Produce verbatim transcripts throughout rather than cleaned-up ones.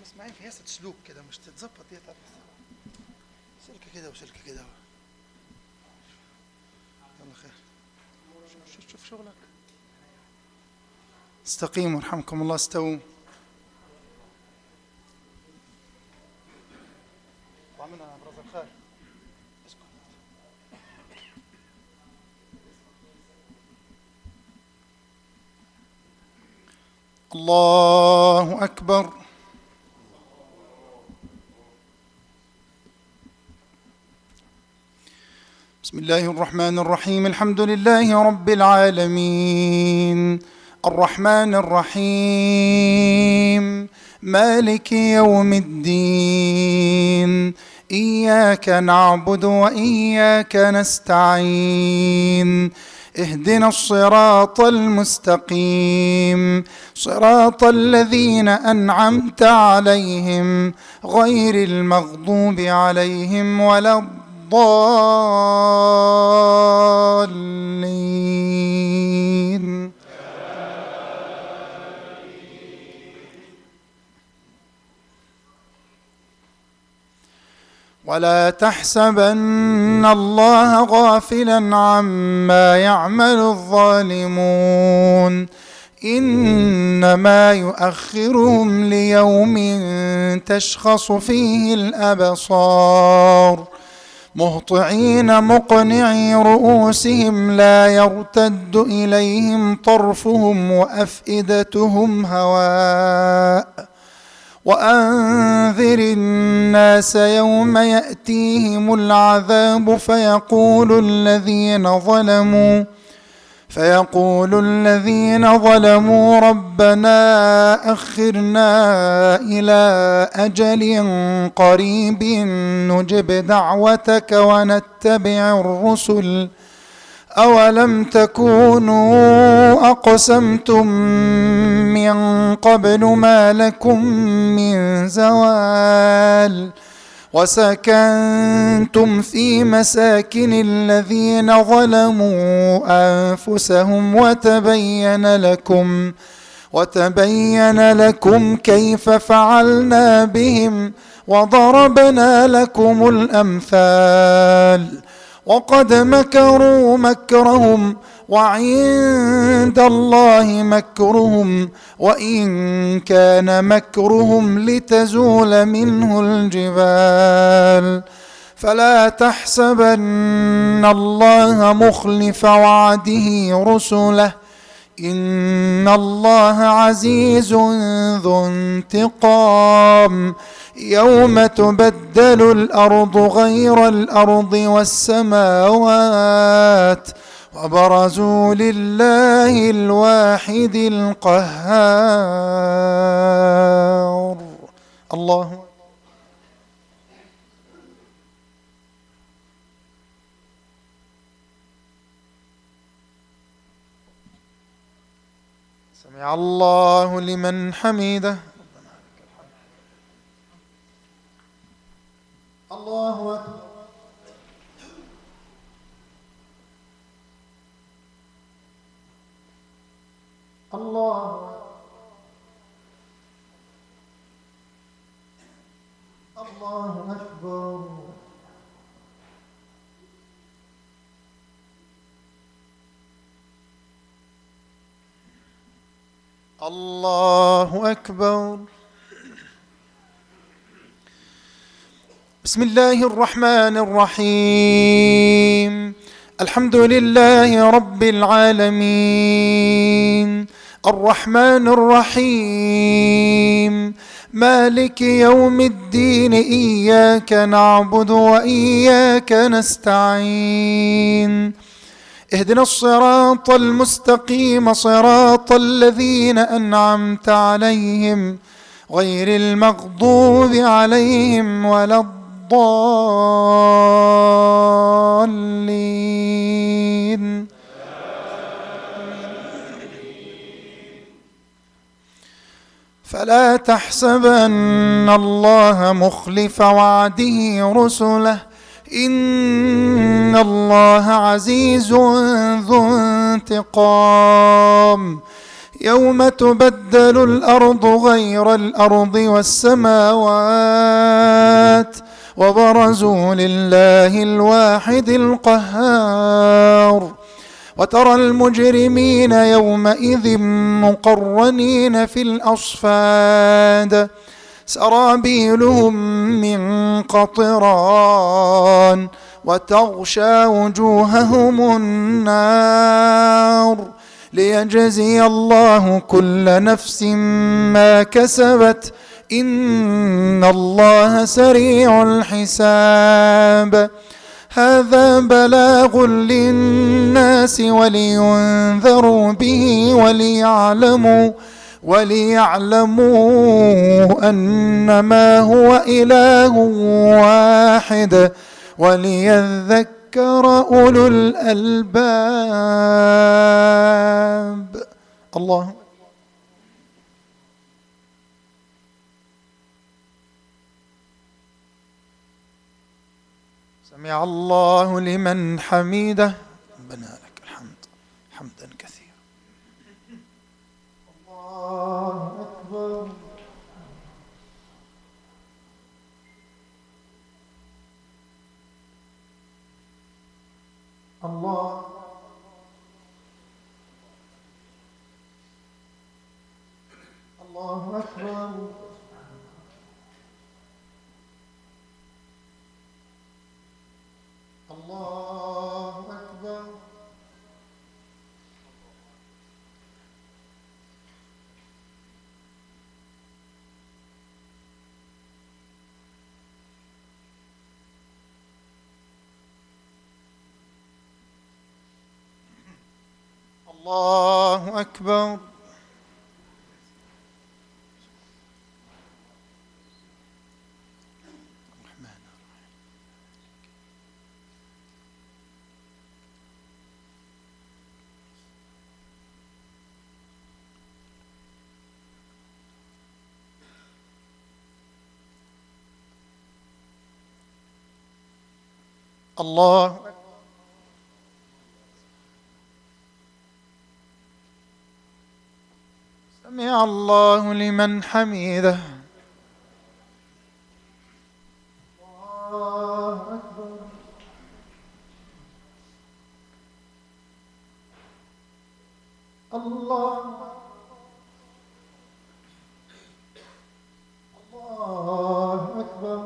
اسمعي في هيئة سلوك كده مش تتظبط ديت، سلكة كده وسلكة كده. يلا خير، شوف شوف شغلك. استقيموا رحمكم الله، استووا. طلع منها براز الخير. اسكت. الله أكبر. بسم الله الرحمن الرحيم. الحمد لله رب العالمين، الرحمن الرحيم، مالك يوم الدين، إياك نعبد وإياك نستعين، اهدنا الصراط المستقيم، صراط الذين أنعمت عليهم غير المغضوب عليهم ولا الضالين. ولا تحسبن الله غافلا عما يعمل الظالمون، إنما يؤخرهم ليوم تشخص فيه الأبصار، مهطعين مقنعي رؤوسهم لا يرتد إليهم طرفهم وأفئدتهم هواء. وأنذر الناس يوم يأتيهم العذاب فيقول الذين ظلموا فيقول الذين ظلموا ربنا أخرنا إلى أجل قريب نجب دعوتك ونتبع الرسل أولم تكونوا أقسمتم من قبل ما لكم من زوال وسكنتم في مساكن الذين ظلموا أنفسهم وتبين لكم وتبين لكم كيف فعلنا بهم وضربنا لكم الأمثال. وقد مكروا مكرهم وعند الله مكرهم وإن كان مكرهم لتزول منه الجبال. فلا تحسبن الله مخلف وعده رسله، إن الله عزيز ذو انتقام. يوم تبدل الأرض غير الأرض والسماوات وبرزوا لله الواحد القهار. الله سمع الله لمن حمده. الله أكبر. الله الله أكبر. الله أكبر. بسم الله الرحمن الرحيم. الحمد لله رب العالمين، الرحمن الرحيم، مالك يوم الدين، إياك نعبد وإياك نستعين، اهدنا الصراط المستقيم، صراط الذين أنعمت عليهم غير المغضوب عليهم ولا الضالين. فلا تحسبن الله مخلف وعده رسله، إن الله عزيز ذو انتقام. يوم تبدل الأرض غير الأرض والسماوات وبرزوا لله الواحد القهار وترى المجرمين يومئذ مقرنين في الأصفاد سرابيلهم من قطران وتغشى وجوههم النار ليجزي الله كل نفس ما كسبت إن الله سريع الحساب. هذا بلاغ للناس ولينذروا به وليعلموا وليعلموا أنما هو إله واحد وليذكر أولو الألباب. الله سمع الله لمن حمده. ربنا لك الحمد حمدا كثيرا. الله أكبر. الله الله أكبر. الله أكبر. الله أكبر. الله سمع الله لمن حمده. الله أكبر. الله الله أكبر.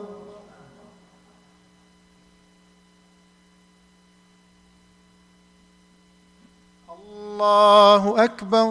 الله أكبر.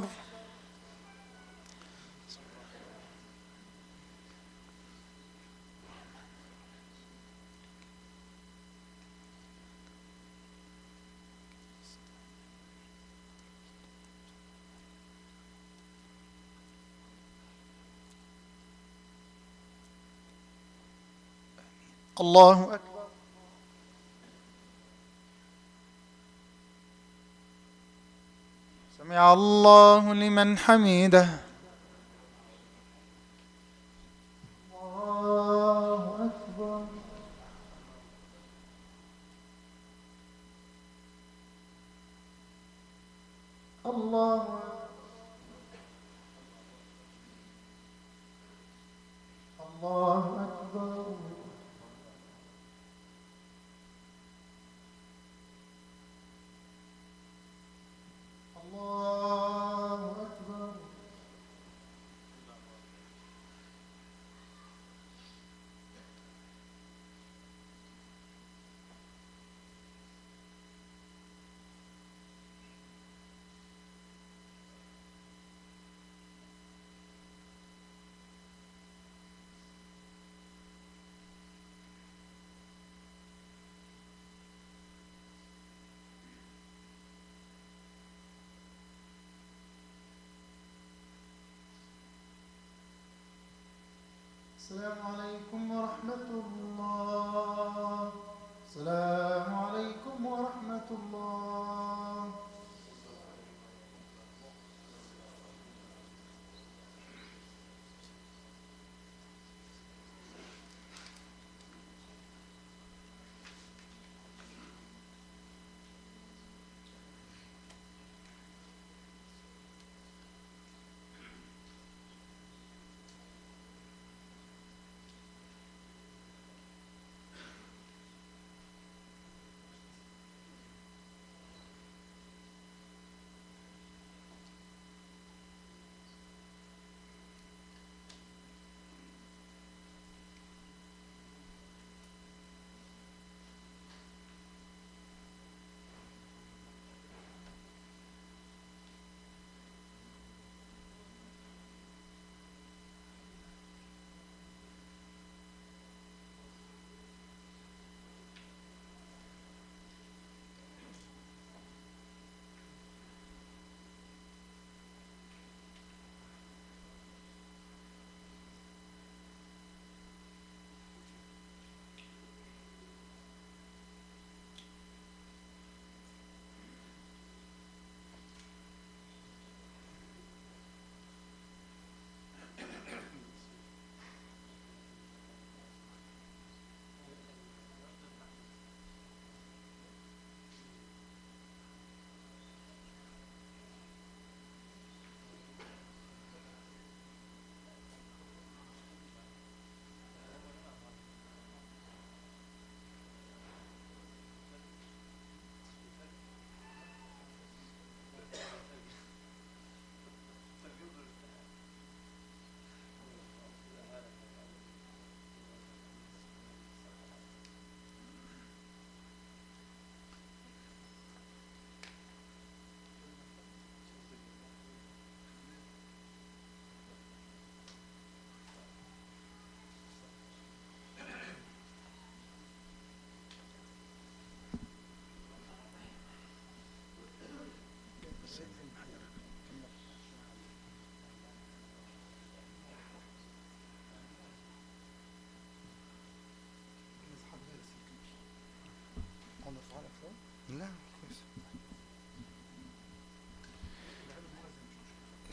الله أكبر. سمع الله لمن حمده. الله أكبر. الله الله أكبر. الله أكبر. السلام عليكم ورحمة الله. السلام عليكم ورحمة الله.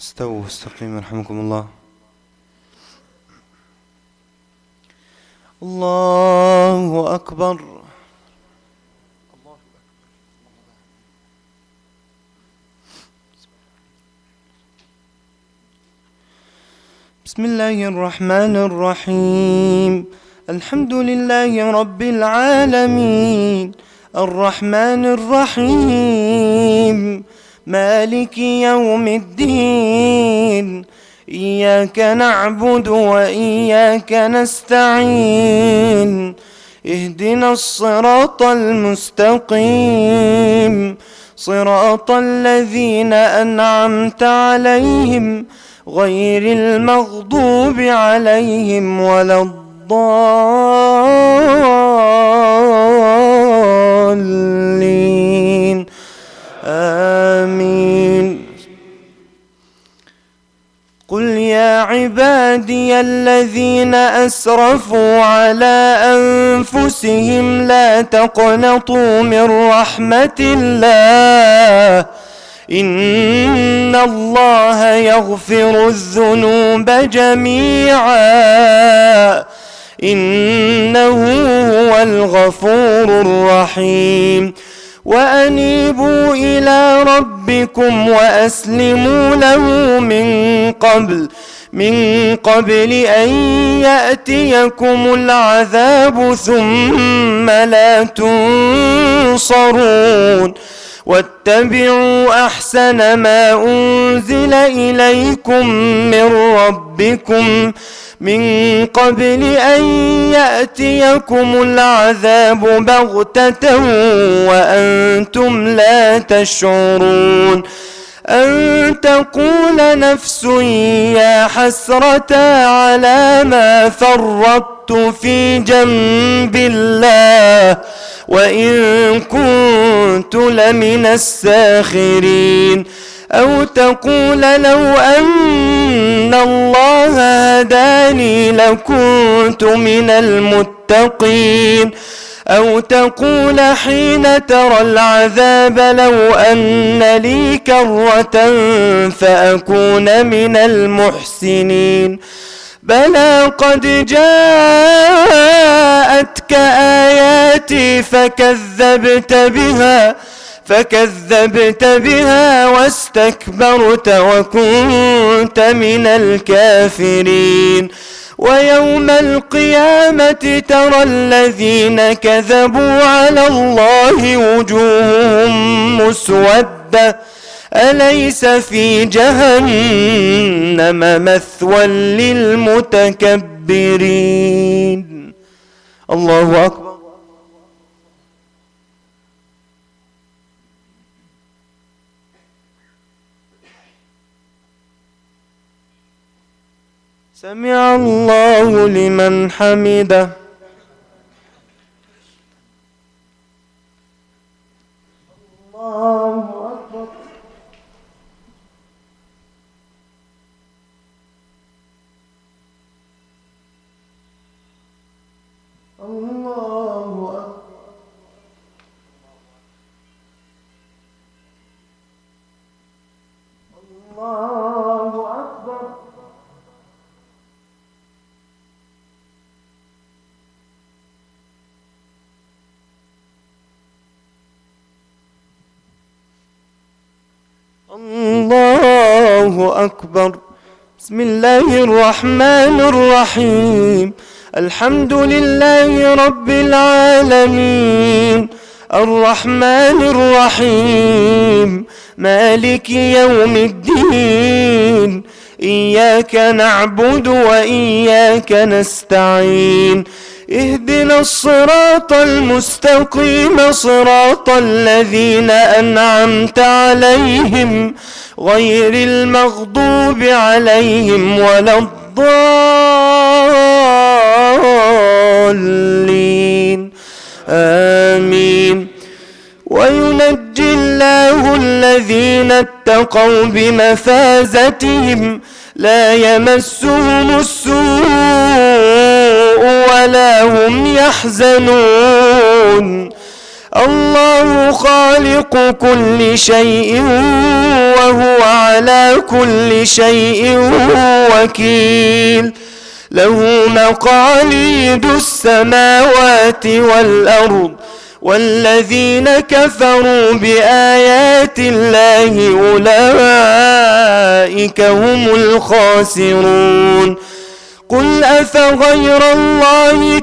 استووا استقيموا يرحمكم الله. الله أكبر. بسم الله الرحمن الرحيم. الحمد لله رب العالمين الرحمن الرحيم مالك يوم الدين إياك نعبد وإياك نستعين اهدنا الصراط المستقيم صراط الذين أنعمت عليهم غير المغضوب عليهم ولا الضالين آمين. قل يا عبادي الذين أسرفوا على أنفسهم لا تقنطوا من رحمة الله إن الله يغفر الذنوب جميعا إنه هو الغفور الرحيم. وأنيبوا إلى ربكم وأسلموا له من قبل من قبل أن يأتيكم العذاب ثم لا تنصرون واتبعوا أحسن ما أنزل إليكم من ربكم من قبل أن يأتيكم العذاب بغتة وأنتم لا تشعرون أن تقول نفس يا حسرة على ما فرطت في جنب الله وإن كنت لمن الساخرين أو تقول لو أن الله هداني لكنت من المتقين أو تقول حين ترى العذاب لو أن لي كرة فأكون من المحسنين بلى قد جاءتك آياتي فكذبت بها فكذبت بها واستكبرت وكنت من الكافرين ويوم القيامة ترى الذين كذبوا على الله وجوههم مسودة أليس في جهنم مثوى للمتكبرين. الله أكبر. سمع الله لمن حمده. الله أكبر. الله أكبر. الله أكبر. الله أكبر. بسم الله الرحمن الرحيم. الحمد لله رب العالمين الرحمن الرحيم مالك يوم الدين إياك نعبد وإياك نستعين اهدنا الصراط المستقيم صراط الذين أنعمت عليهم غير المغضوب عليهم ولا الضالين آمين. وينجي الله الذين اتقوا بمفازتهم لا يمسهم السوء ولا هم يحزنون. الله خالق كل شيء وهو على على كل شيء وكيل له مقاليد السماوات والأرض والذين كفروا بآيات الله أولئك هم الخاسرون قل أفغير الله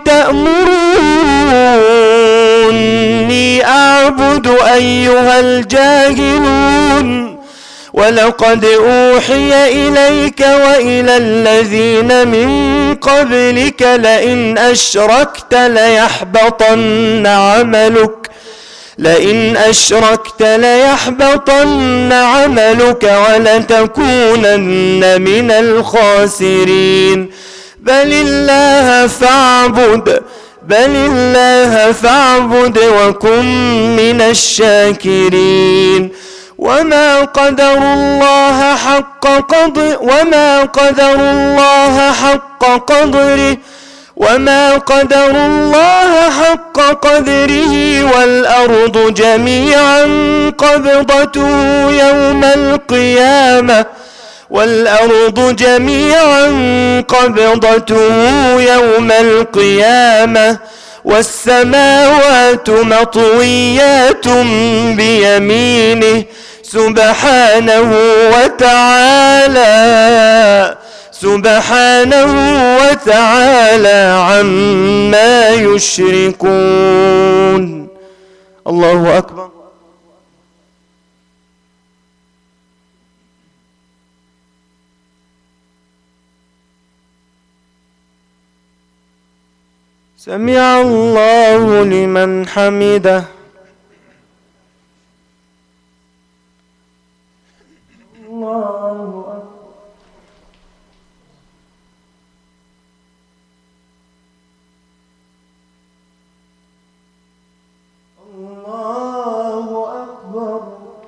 تأمروني أعبد أيها الجاهلون ولقد أوحي إليك وإلى الذين من قبلك لئن أشركت ليحبطن عملك لئن أشركت ليحبطن عملك ولتكونن من الخاسرين بل الله فاعبد بل الله فاعبد وكن من الشاكرين وما قدر الله حق قدر وما قدر الله حق قدره وما قدر الله حق قدره والأرض جميعا قبضته يوم القيامة والأرض جميعا قبضته يوم القيامة والسماوات مطويات بيمينه سبحانه وتعالى سبحانه وتعالى عما يشركون. الله أكبر. سمع الله لمن حمده. الله أكبر. الله أكبر.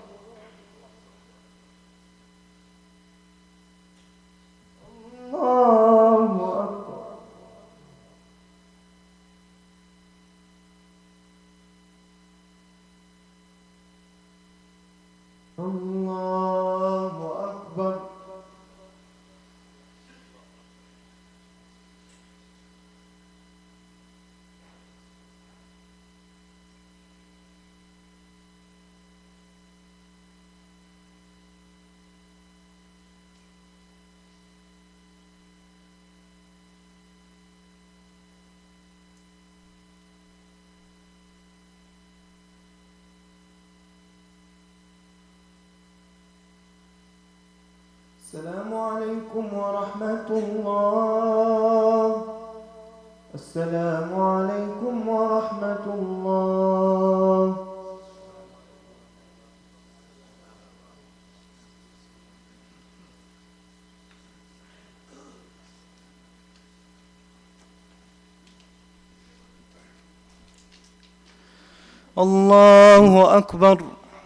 الله أكبر. الله أكبر. السلام عليكم ورحمة الله. السلام عليكم ورحمة الله. الله أكبر.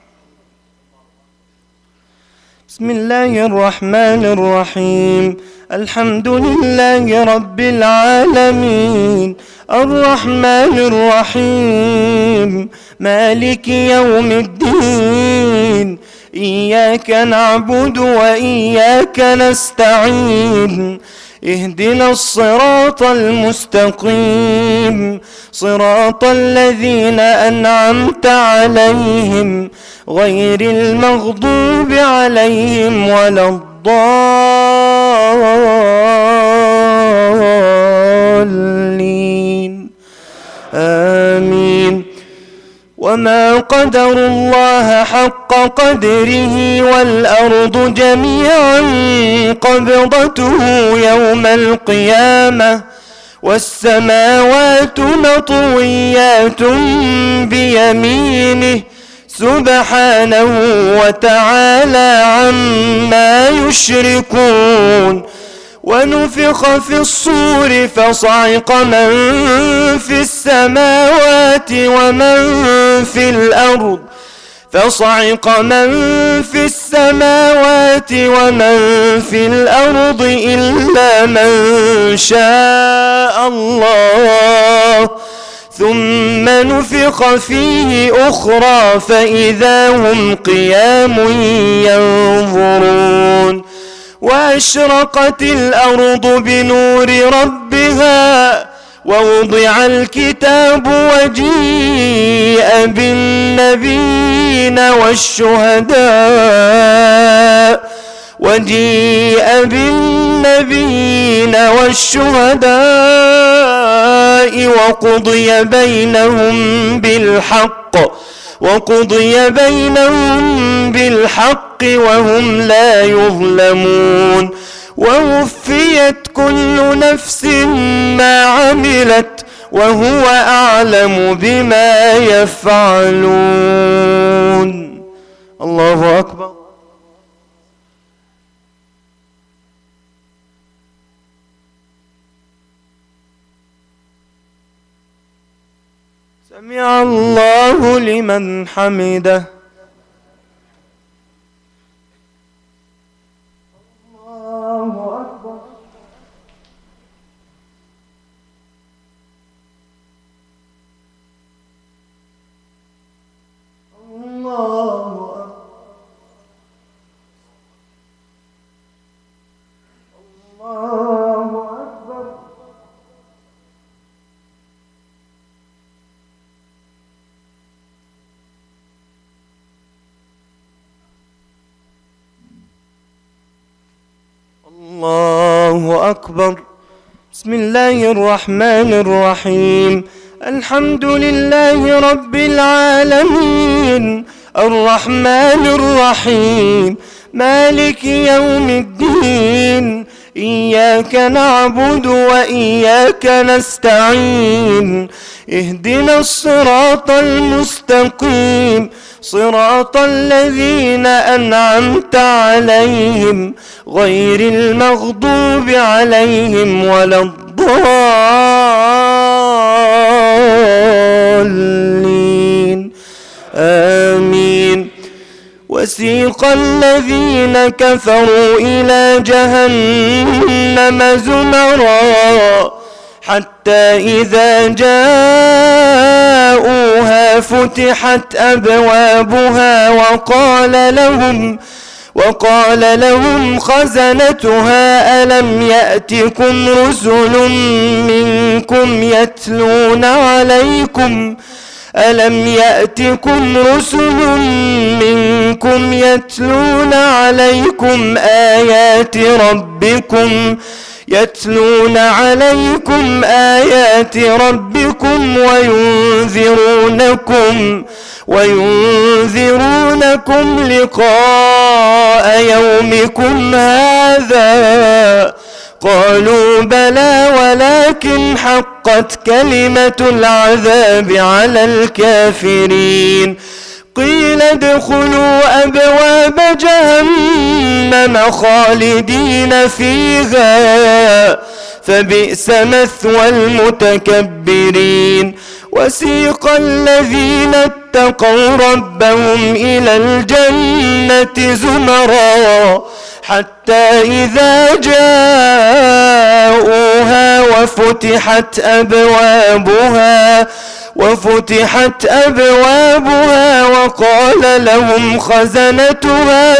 بسم الله الرحمن الرحيم. الحمد لله رب العالمين الرحمن الرحيم مالك يوم الدين إياك نعبد وإياك نستعين اهدنا الصراط المستقيم صراط الذين أنعمت عليهم غير المغضوب عليهم ولا الضالين آمين. وما قدر الله حق قدره والأرض جميعا قبضته يوم القيامة والسماوات مطويات بيمينه سبحانه وتعالى عما يشركون. ونفخ في الصور فصعق من في السماوات ومن في الأرض فصعق من في السماوات ومن في الأرض إلا من شاء الله ثم نفخ فيه أخرى فإذا هم قيام ينظرون. وأشرقت الأرض بنور ربها ووضع الكتاب وجيء بالنبيين والشهداء وجيء بالنبيين والشهداء وقضي بينهم بالحق وقضي بينهم بالحق وهم لا يظلمون ووفيت كل نفس ما عملت وهو أعلم بما يفعلون. الله أكبر. سمع الله لمن حمده. الله أكبر. الله أكبر. الله أكبر. الله أكبر. بسم الله الرحمن الرحيم. الحمد لله رب العالمين الرحمن الرحيم مالك يوم الدين إياك نعبد وإياك نستعين اهدنا الصراط المستقيم صراط الذين أنعمت عليهم غير المغضوب عليهم ولا الضالين آمين. وسيق الذين كفروا إلى جهنم زمرا حتى إذا جاءوها فتحت أبوابها وقال لهم وقال لهم خزنتها ألم يأتكم رسل منكم يتلون عليكم ألم يأتكم رسل منكم يتلون عليكم آيات ربكم يتلون عليكم آيات ربكم وينذرونكم وينذرونكم لقاء يومكم هذا قالوا بلى ولكن حقت كلمة العذاب على الكافرين قيل ادخلوا أبواب جهنم خالدين فيها فبئس مثوى المتكبرين. وسيق الذين اتقوا ربهم إلى الجنة زمرا حتى إذا جاءوها وفتحت أبوابها وفتحت أبوابها وقال لهم خزنتها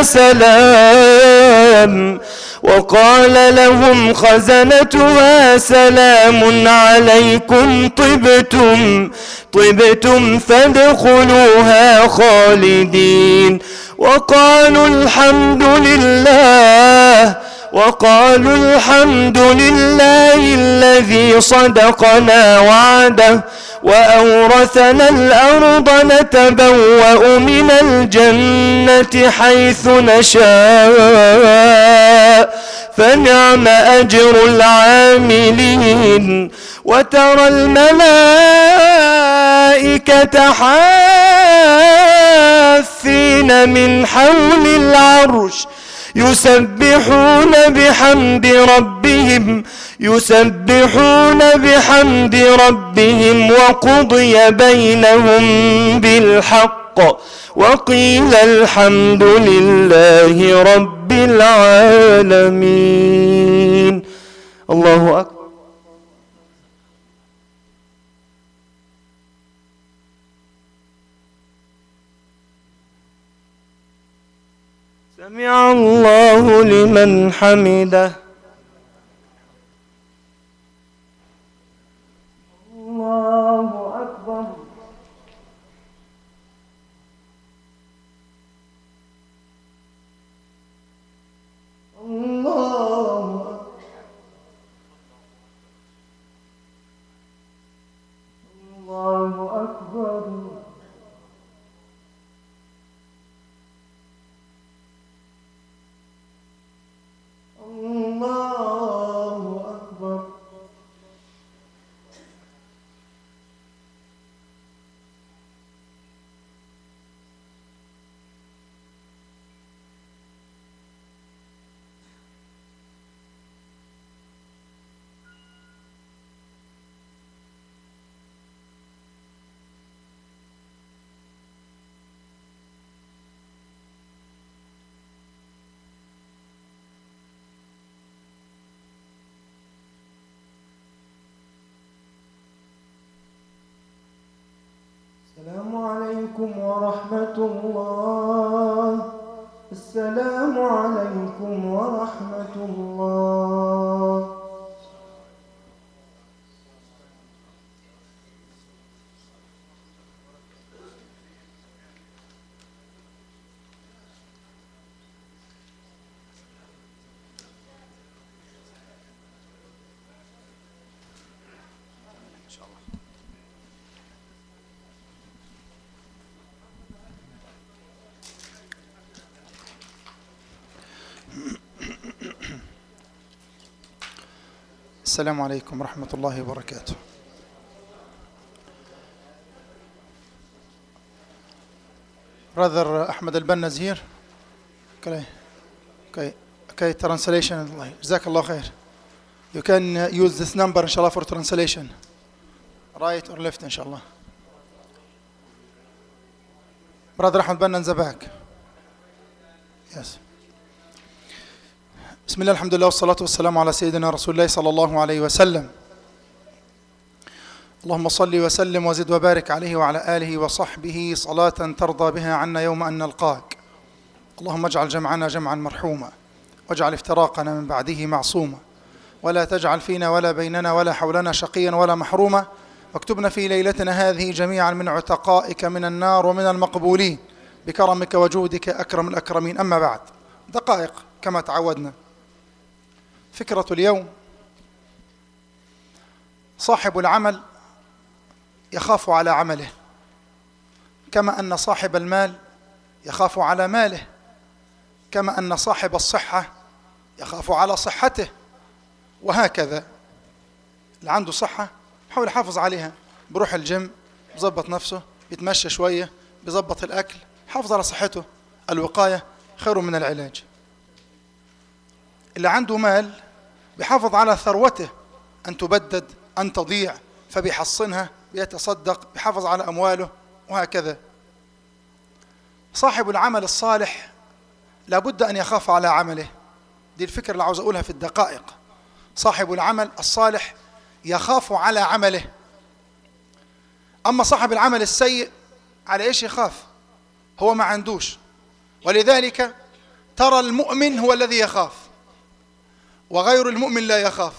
سلام وقال لهم خزنتها سلام عليكم طبتم طبتم فادخلوها خالدين. وقالوا الحمد لله وقالوا الحمد لله الذي صدقنا وعده وأورثنا الأرض نتبوأ من الجنة حيث نشاء فنعم أجر العاملين. وترى الملائكة حافين من حول العرش يسبحون بحمد ربهم يسبحون بحمد ربهم وقضي بينهم بالحق وقيل الحمد لله رب العالمين. الله أكبر. سمع سمع الله لمن حمده. الله أكبر. الله الله أكبر. الله أكبر. السلام عليكم ورحمة الله. السلام عليكم ورحمة الله. السلام عليكم ورحمة الله وبركاته. Brother Ahmed Al-Banna is here. Okay. Okay. Okay. Translation. Jazakallah khair. You can uh, use this number inshallah for translation. Right or left inshallah. Brother Ahmed Banna in the back. Yes. بسم الله الحمد لله والصلاة والسلام على سيدنا رسول الله صلى الله عليه وسلم. اللهم صل وسلم وزد وبارك عليه وعلى آله وصحبه صلاة ترضى بها عنا يوم أن نلقاك. اللهم اجعل جمعنا جمعا مرحوما واجعل افتراقنا من بعده معصوما ولا تجعل فينا ولا بيننا ولا حولنا شقيا ولا محروما واكتبنا في ليلتنا هذه جميعا من عتقائك من النار ومن المقبولين بكرمك وجودك أكرم الأكرمين. أما بعد، دقائق كما تعودنا. فكرة اليوم: صاحب العمل يخاف على عمله، كما أن صاحب المال يخاف على ماله، كما أن صاحب الصحة يخاف على صحته، وهكذا. اللي عنده صحة يحاول يحافظ عليها، بروح الجيم، بيظبط نفسه، بيتمشى شوية، بيظبط الأكل، يحافظ على صحته. الوقاية خير من العلاج. اللي عنده مال بيحافظ على ثروته، أن تبدد، أن تضيع، فبيحصنها، بيتصدق، بيحافظ على أمواله، وهكذا. صاحب العمل الصالح لابد أن يخاف على عمله. دي الفكرة اللي عاوز أقولها في الدقائق. صاحب العمل الصالح يخاف على عمله. أما صاحب العمل السيء على إيش يخاف؟ هو ما عندوش. ولذلك ترى المؤمن هو الذي يخاف وغير المؤمن لا يخاف.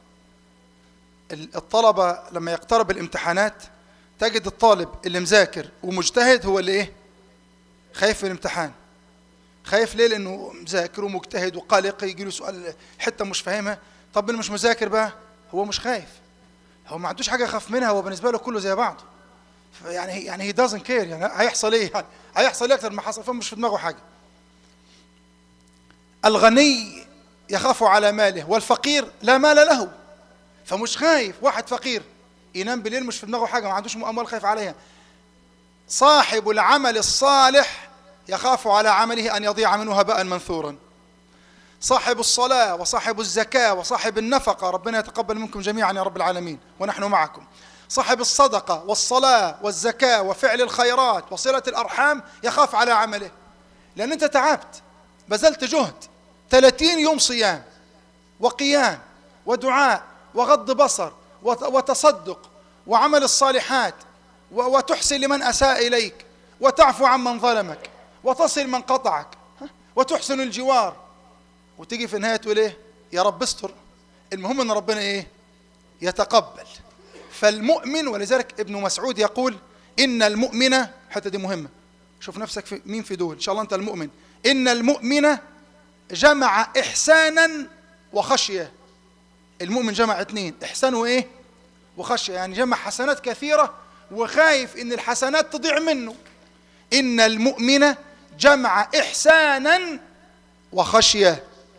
الطلبة لما يقترب الامتحانات تجد الطالب اللي مذاكر ومجتهد هو اللي ايه؟ خايف في الامتحان. خايف ليه؟ لأنه مذاكر ومجتهد وقلق، يجي له سؤال حتة مش فاهمها. طب اللي مش مذاكر بقى هو مش خايف، هو ما عندوش حاجة يخاف منها، هو بالنسبة له كله زي بعضه. يعني يعني he doesn't care، يعني هيحصل ايه؟ يعني هيحصل ايه أكتر ما حصل، فمش في دماغه حاجة. الغني يخاف على ماله، والفقير لا مال له فمش خايف. واحد فقير ينام بالليل مش في دماغه حاجة، ما عندوش أموال خايف عليها. صاحب العمل الصالح يخاف على عمله أن يضيع منه هباء منثورا. صاحب الصلاة وصاحب الزكاة وصاحب النفقة، ربنا يتقبل منكم جميعا يا رب العالمين ونحن معكم. صاحب الصدقة والصلاة والزكاة وفعل الخيرات وصلة الأرحام يخاف على عمله، لأن أنت تعبت، بذلت جهد، ثلاثين يوم صيام وقيام ودعاء وغض بصر وتصدق وعمل الصالحات وتحسن لمن أساء إليك وتعفو عن من ظلمك وتصل من قطعك، وتحسن الجوار، وتيجي في النهاية تقول إيه؟ يا رب استر. المهم أن ربنا إيه؟ يتقبل. فالمؤمن، ولذلك ابن مسعود يقول إن المؤمن، حتى دي مهمة، شوف نفسك في مين في دول، إن شاء الله أنت المؤمن. إن المؤمن جمع إحسانا وخشية. المؤمن جمع اثنين، إحسان وإيه؟ وخشية، يعني جمع حسنات كثيرة وخايف إن الحسنات تضيع منه. إن المؤمن جمع إحسانا وخشية.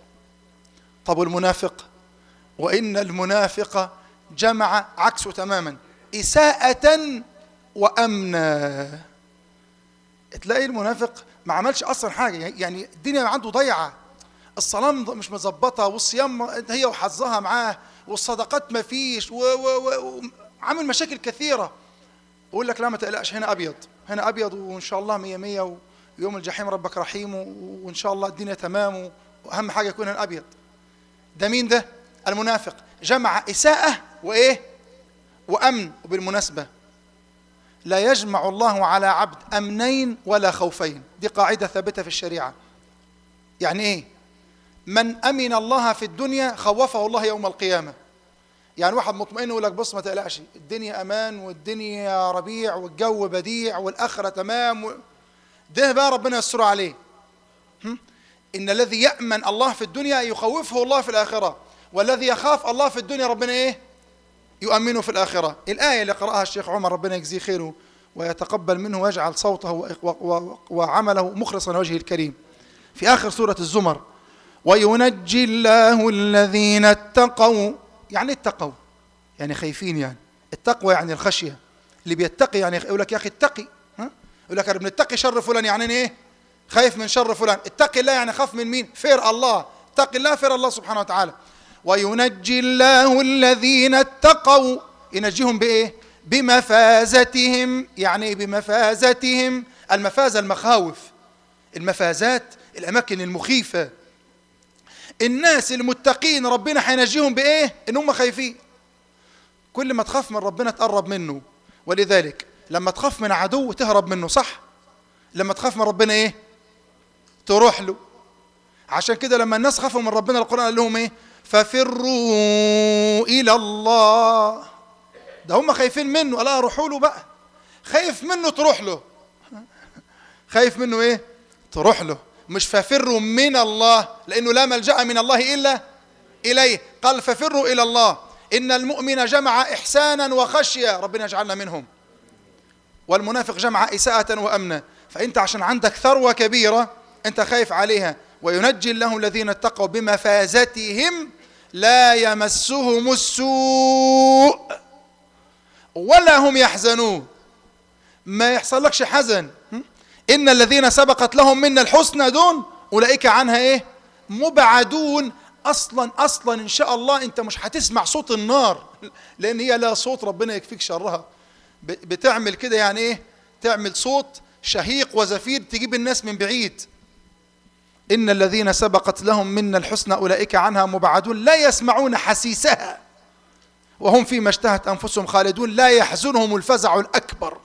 طب المنافق؟ وإن المنافق جمع عكسه تماما، إساءة وأمنا. تلاقي المنافق ما عملش أصلا حاجة، يعني الدنيا عنده ضيعة، الصلاة مش مظبطة، والصيام هي وحظها معاه، والصدقات ما فيش، وعامل مشاكل كثيرة. يقول لك لا ما تقلقش، هنا أبيض، هنا أبيض، وإن شاء الله مية مية، ويوم الجحيم ربك رحيم، وإن شاء الله الدنيا تمام، وأهم حاجة يكون هنا أبيض. ده مين ده؟ المنافق. جمع إساءة وإيه؟ وأمن. وبالمناسبة لا يجمع الله على عبد أمنين ولا خوفين، دي قاعدة ثابتة في الشريعة. يعني إيه؟ من أمن الله في الدنيا خوفه الله يوم القيامة. يعني واحد مطمئن يقول لك بص ما تقلقش، الدنيا أمان، والدنيا ربيع، والجو بديع، والآخرة تمام، و... ده بقى ربنا يستر عليه. هم؟ إن الذي يأمن الله في الدنيا يخوفه الله في الآخرة، والذي يخاف الله في الدنيا ربنا إيه؟ يؤمنه في الآخرة. الآية اللي قرأها الشيخ عمر ربنا يجزيه خيره ويتقبل منه ويجعل صوته وعمله مخلصا لوجهه الكريم، في آخر سورة الزمر: وينجي الله الذين اتقوا. يعني اتقوا يعني خايفين، يعني التقوى يعني الخشية. اللي بيتقي يعني يقول لك يا أخي اتقي، ها؟ يقول لك أنا بنتقي شر فلان، يعني إيه؟ خايف من شر فلان. اتقي الله يعني خاف من مين؟ فير الله. اتقي الله فير الله سبحانه وتعالى. وينجي الله الذين اتقوا، ينجيهم بإيه؟ بمفازتهم. يعني بمفازتهم، المفازة المخاوف، المفازات الأماكن المخيفة. الناس المتقين ربنا حينجيهم بإيه؟ إن هم خايفين. كل ما تخاف من ربنا تقرب منه، ولذلك لما تخاف من عدو تهرب منه، صح؟ لما تخاف من ربنا إيه؟ تروح له. عشان كده لما الناس خافوا من ربنا القرآن قال لهم إيه؟ ففروا إلى الله. ده هم خايفين منه، ألا روحوا له بقى. خايف منه تروح له، خايف منه إيه؟ تروح له. مش ففروا من الله، لأنه لا ملجأ من الله إلا إليه. قال ففروا إلى الله. إن المؤمن جمع إحسانا وخشية، ربنا يجعلنا منهم. والمنافق جمع إساءة وأمنا. فأنت عشان عندك ثروة كبيرة أنت خايف عليها. وينجي الله الذين اتقوا بمفازتهم لا يمسهم السوء ولا هم يحزنون. ما يحصل لكش حزن. إن الذين سبقت لهم منا الحسنى دون أولئك عنها إيه؟ مبعدون. أصلا أصلا إن شاء الله أنت مش هتسمع صوت النار، لأن هي لا صوت، ربنا يكفيك شرها. بتعمل كده يعني إيه؟ تعمل صوت شهيق وزفير تجيب الناس من بعيد. إن الذين سبقت لهم منا الحسنى أولئك عنها مبعدون لا يسمعون حسيسها وهم فيما اشتهت أنفسهم خالدون لا يحزنهم الفزع الأكبر.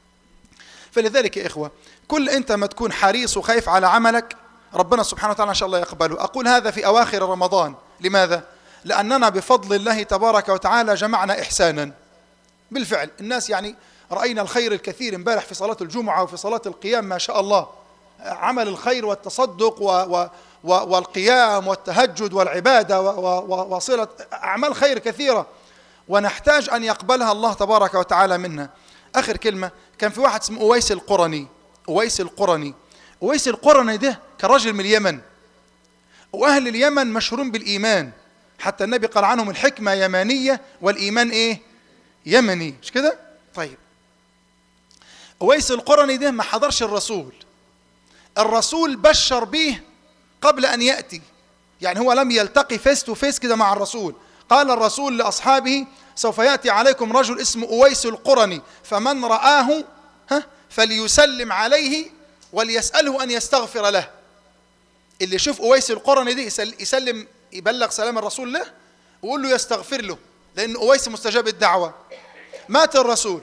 فلذلك يا إخوة، كل أنت ما تكون حريص وخايف على عملك ربنا سبحانه وتعالى إن شاء الله يقبله. أقول هذا في أواخر رمضان. لماذا؟ لأننا بفضل الله تبارك وتعالى جمعنا إحسانا بالفعل. الناس يعني رأينا الخير الكثير امبارح في صلاة الجمعة وفي صلاة القيام، ما شاء الله، عمل الخير والتصدق و و والقيام والتهجد والعبادة وصلة أعمال خير كثيرة، ونحتاج أن يقبلها الله تبارك وتعالى منا. آخر كلمة، كان في واحد اسمه أويس القرني. أويس القرني أويس القرني ده كرجل من اليمن، وأهل اليمن مشهورون بالإيمان، حتى النبي قال عنهم الحكمة يمانية والإيمان إيه؟ يمني، مش كده؟ طيب، أويس القرني ده ما حضرش الرسول. الرسول بشر به قبل أن يأتي، يعني هو لم يلتقي فيس تو فيس كده مع الرسول. قال الرسول لأصحابه سوف يأتي عليكم رجل اسمه أويس القرني، فمن رآه ها فليسلم عليه وليسأله أن يستغفر له. اللي يشوف أويس القرني دي يسلم، يبلغ سلام الرسول له ويقول له يستغفر له، لأن أويس مستجاب الدعوة. مات الرسول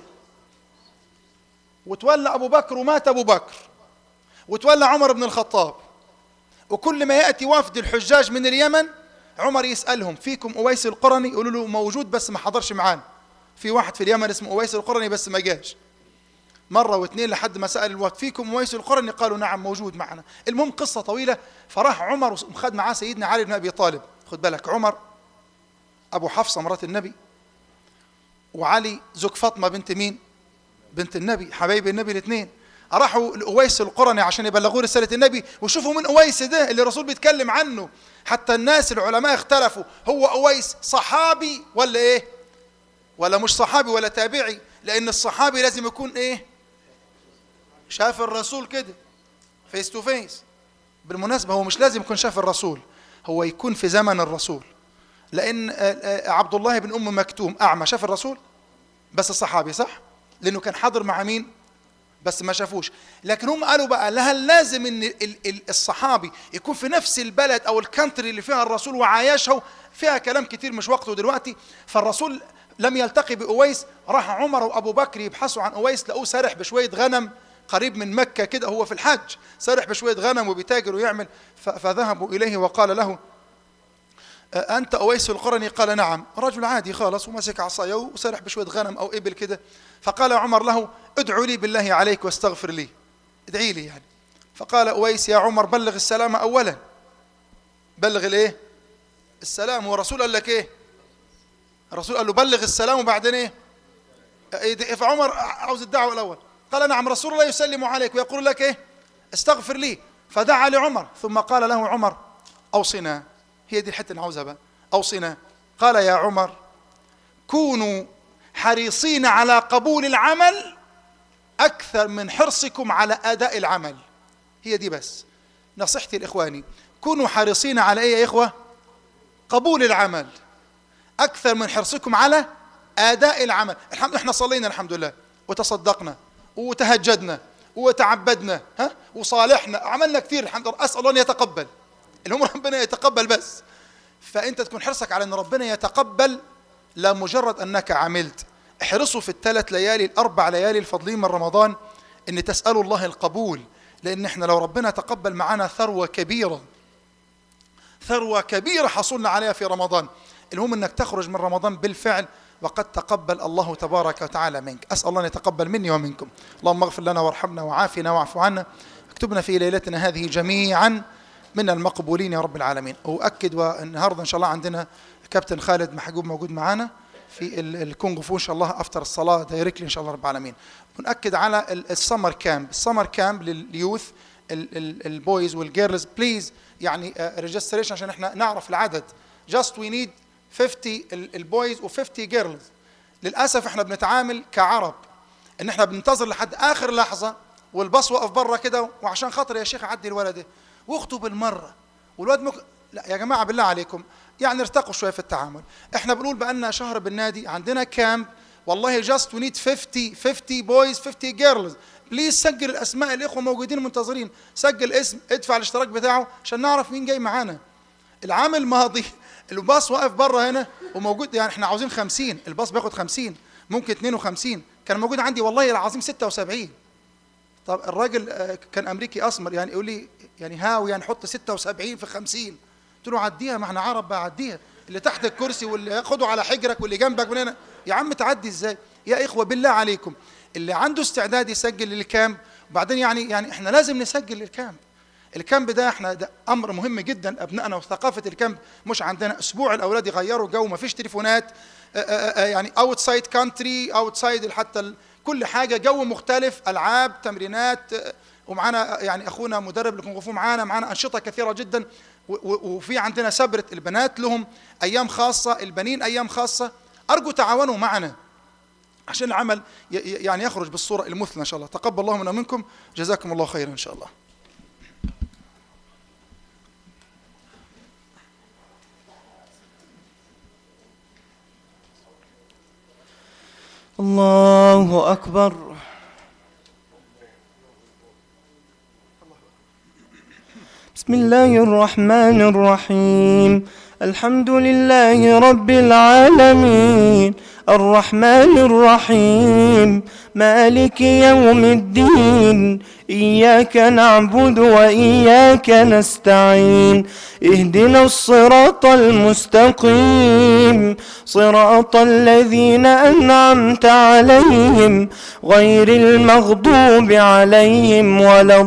وتولى أبو بكر، ومات أبو بكر، وتولى عمر بن الخطاب، وكل ما يأتي وفد الحجاج من اليمن عمر يسألهم فيكم أويس القرني؟ يقولوا له موجود بس ما حضرش معانا. في واحد في اليمن اسمه أويس القرني بس ما جاش. مرة واثنين لحد ما سأل الوفد فيكم أويس القرني؟ قالوا نعم موجود معنا. المهم قصة طويلة. فراح عمر وخد معاه سيدنا علي بن أبي طالب. خد بالك عمر أبو حفصة مرات النبي، وعلي زوج فاطمة بنت مين؟ بنت النبي، حبايب النبي الاثنين. راحوا لأويس القرني عشان يبلغوا رسالة النبي، وشوفوا من أويس ده اللي الرسول بيتكلم عنه. حتى الناس العلماء اختلفوا هو أويس صحابي ولا إيه؟ ولا مش صحابي ولا تابعي؟ لأن الصحابي لازم يكون إيه؟ شاف الرسول كده فيس تو فيس. بالمناسبة هو مش لازم يكون شاف الرسول، هو يكون في زمن الرسول. لأن عبد الله بن أم مكتوم أعمى شاف الرسول بس صحابي صح؟ لأنه كان حاضر مع مين؟ بس ما شافوش. لكن هم قالوا بقى هل لازم ان الصحابي يكون في نفس البلد او الكانتري اللي فيها الرسول وعايشها؟ فيها كلام كتير مش وقته دلوقتي. فالرسول لم يلتقي بأويس. راح عمر وابو بكر يبحثوا عن أويس، لقوه سارح بشويه غنم قريب من مكه كده، هو في الحج سارح بشويه غنم وبيتاجر ويعمل. فذهبوا اليه وقال له أنت أويس القرني؟ قال نعم. رجل عادي خالص ومسك عصايه وسرح بشوية غنم أو إبل كده. فقال عمر له ادعوا لي بالله عليك واستغفر لي، ادعي لي يعني. فقال أويس يا عمر بلغ السلام أولا. بلغ الإيه؟ السلام. والرسول قال لك إيه؟ الرسول قال له بلغ السلام وبعدين إيه؟ فعمر عاوز الدعوة الأول. قال نعم رسول الله يسلم عليك ويقول لك إيه؟ استغفر لي. فدعا لعمر ثم قال له عمر أوصنا. هي دي الحتة اللي عاوزها بقى. أوصنا. قال يا عمر كونوا حريصين على قبول العمل أكثر من حرصكم على أداء العمل. هي دي بس نصيحتي لإخواني. كونوا حريصين على إيه يا إخوة؟ قبول العمل أكثر من حرصكم على أداء العمل. الحمد إحنا صلينا الحمد لله وتصدقنا وتهجدنا وتعبدنا ها وصالحنا، عملنا كثير الحمد لله. أسأل الله أن يتقبل، الهم ربنا يتقبل بس. فأنت تكون حرصك على أن ربنا يتقبل لا مجرد أنك عملت. احرصوا في الثلاث ليالي الأربع ليالي الفضلين من رمضان أن تسألوا الله القبول، لأن احنا لو ربنا تقبل معنا ثروة كبيرة، ثروة كبيرة حصلنا عليها في رمضان. المهم أنك تخرج من رمضان بالفعل وقد تقبل الله تبارك وتعالى منك. أسأل الله أن يتقبل مني ومنكم. اللهم اغفر لنا وارحمنا وعافنا واعف عنا، اكتبنا في ليلتنا هذه جميعا من المقبولين يا رب العالمين. وأكد والنهاردة إن شاء الله عندنا كابتن خالد محجوب موجود معنا في الكونغ فو إن شاء الله أفتر الصلاة دايركتلي إن شاء الله رب العالمين. ونأكد على السمر كامب، السمر كامب لليوث البويز والجيرلز بليز يعني ريجستريشن عشان احنا نعرف العدد. جاست وي نيد خمسين البويز و50 جيرلز. للأسف احنا بنتعامل كعرب ان احنا بننتظر لحد آخر لحظة والباص وقف بره كده وعشان خاطر يا شيخ عدي الولد ده واخته بالمرة والواد ممكن. لا يا جماعة بالله عليكم يعني ارتقوا شوية في التعامل. احنا بنقول بقالنا شهر بالنادي عندنا كامب والله جاست وي نيد خمسين خمسين بويز خمسين جيرلز. بليز سجل الاسماء، الاخوه موجودين منتظرين، سجل اسم ادفع الاشتراك بتاعه عشان نعرف مين جاي معانا. العام الماضي الباص واقف بره هنا وموجود يعني احنا عاوزين خمسين، الباص بياخد خمسين ممكن اثنين وخمسين، كان موجود عندي والله العظيم ستة وسبعين. طب الراجل كان امريكي اسمر يعني يقول لي يعني هاو يعني حط ستة وسبعين في خمسين. قلت له عديها ما احنا عرب بقى عديها، اللي تحت الكرسي واللي ياخده على حجرك واللي جنبك من هنا يا عم تعدي ازاي؟ يا اخوه بالله عليكم اللي عنده استعداد يسجل للكامب وبعدين يعني يعني احنا لازم نسجل للكامب. الكامب ده احنا ده امر مهم جدا ابنائنا، وثقافه الكامب مش عندنا. اسبوع الاولاد يغيروا جو، ما فيش تليفونات يعني اوتسايد كانتري اوتسايد حتى كل حاجه جو مختلف، العاب تمرينات. ومعانا يعني اخونا مدرب الكونغ فو معانا معانا انشطه كثيره جدا. وفي عندنا سبرة البنات لهم ايام خاصه، البنين ايام خاصه. ارجو تعاونوا معنا عشان العمل يعني يخرج بالصوره المثلى ان شاء الله. تقبل الله منا ومنكم، جزاكم الله خيرا ان شاء الله. الله أكبر. بسم بسم الله الرحمن الرحيم. الحمد لله رب العالمين الرحمن الرحيم مالك يوم الدين إياك نعبد وإياك نستعين اهدنا الصراط المستقيم صراط الذين أنعمت عليهم غير المغضوب عليهم ولا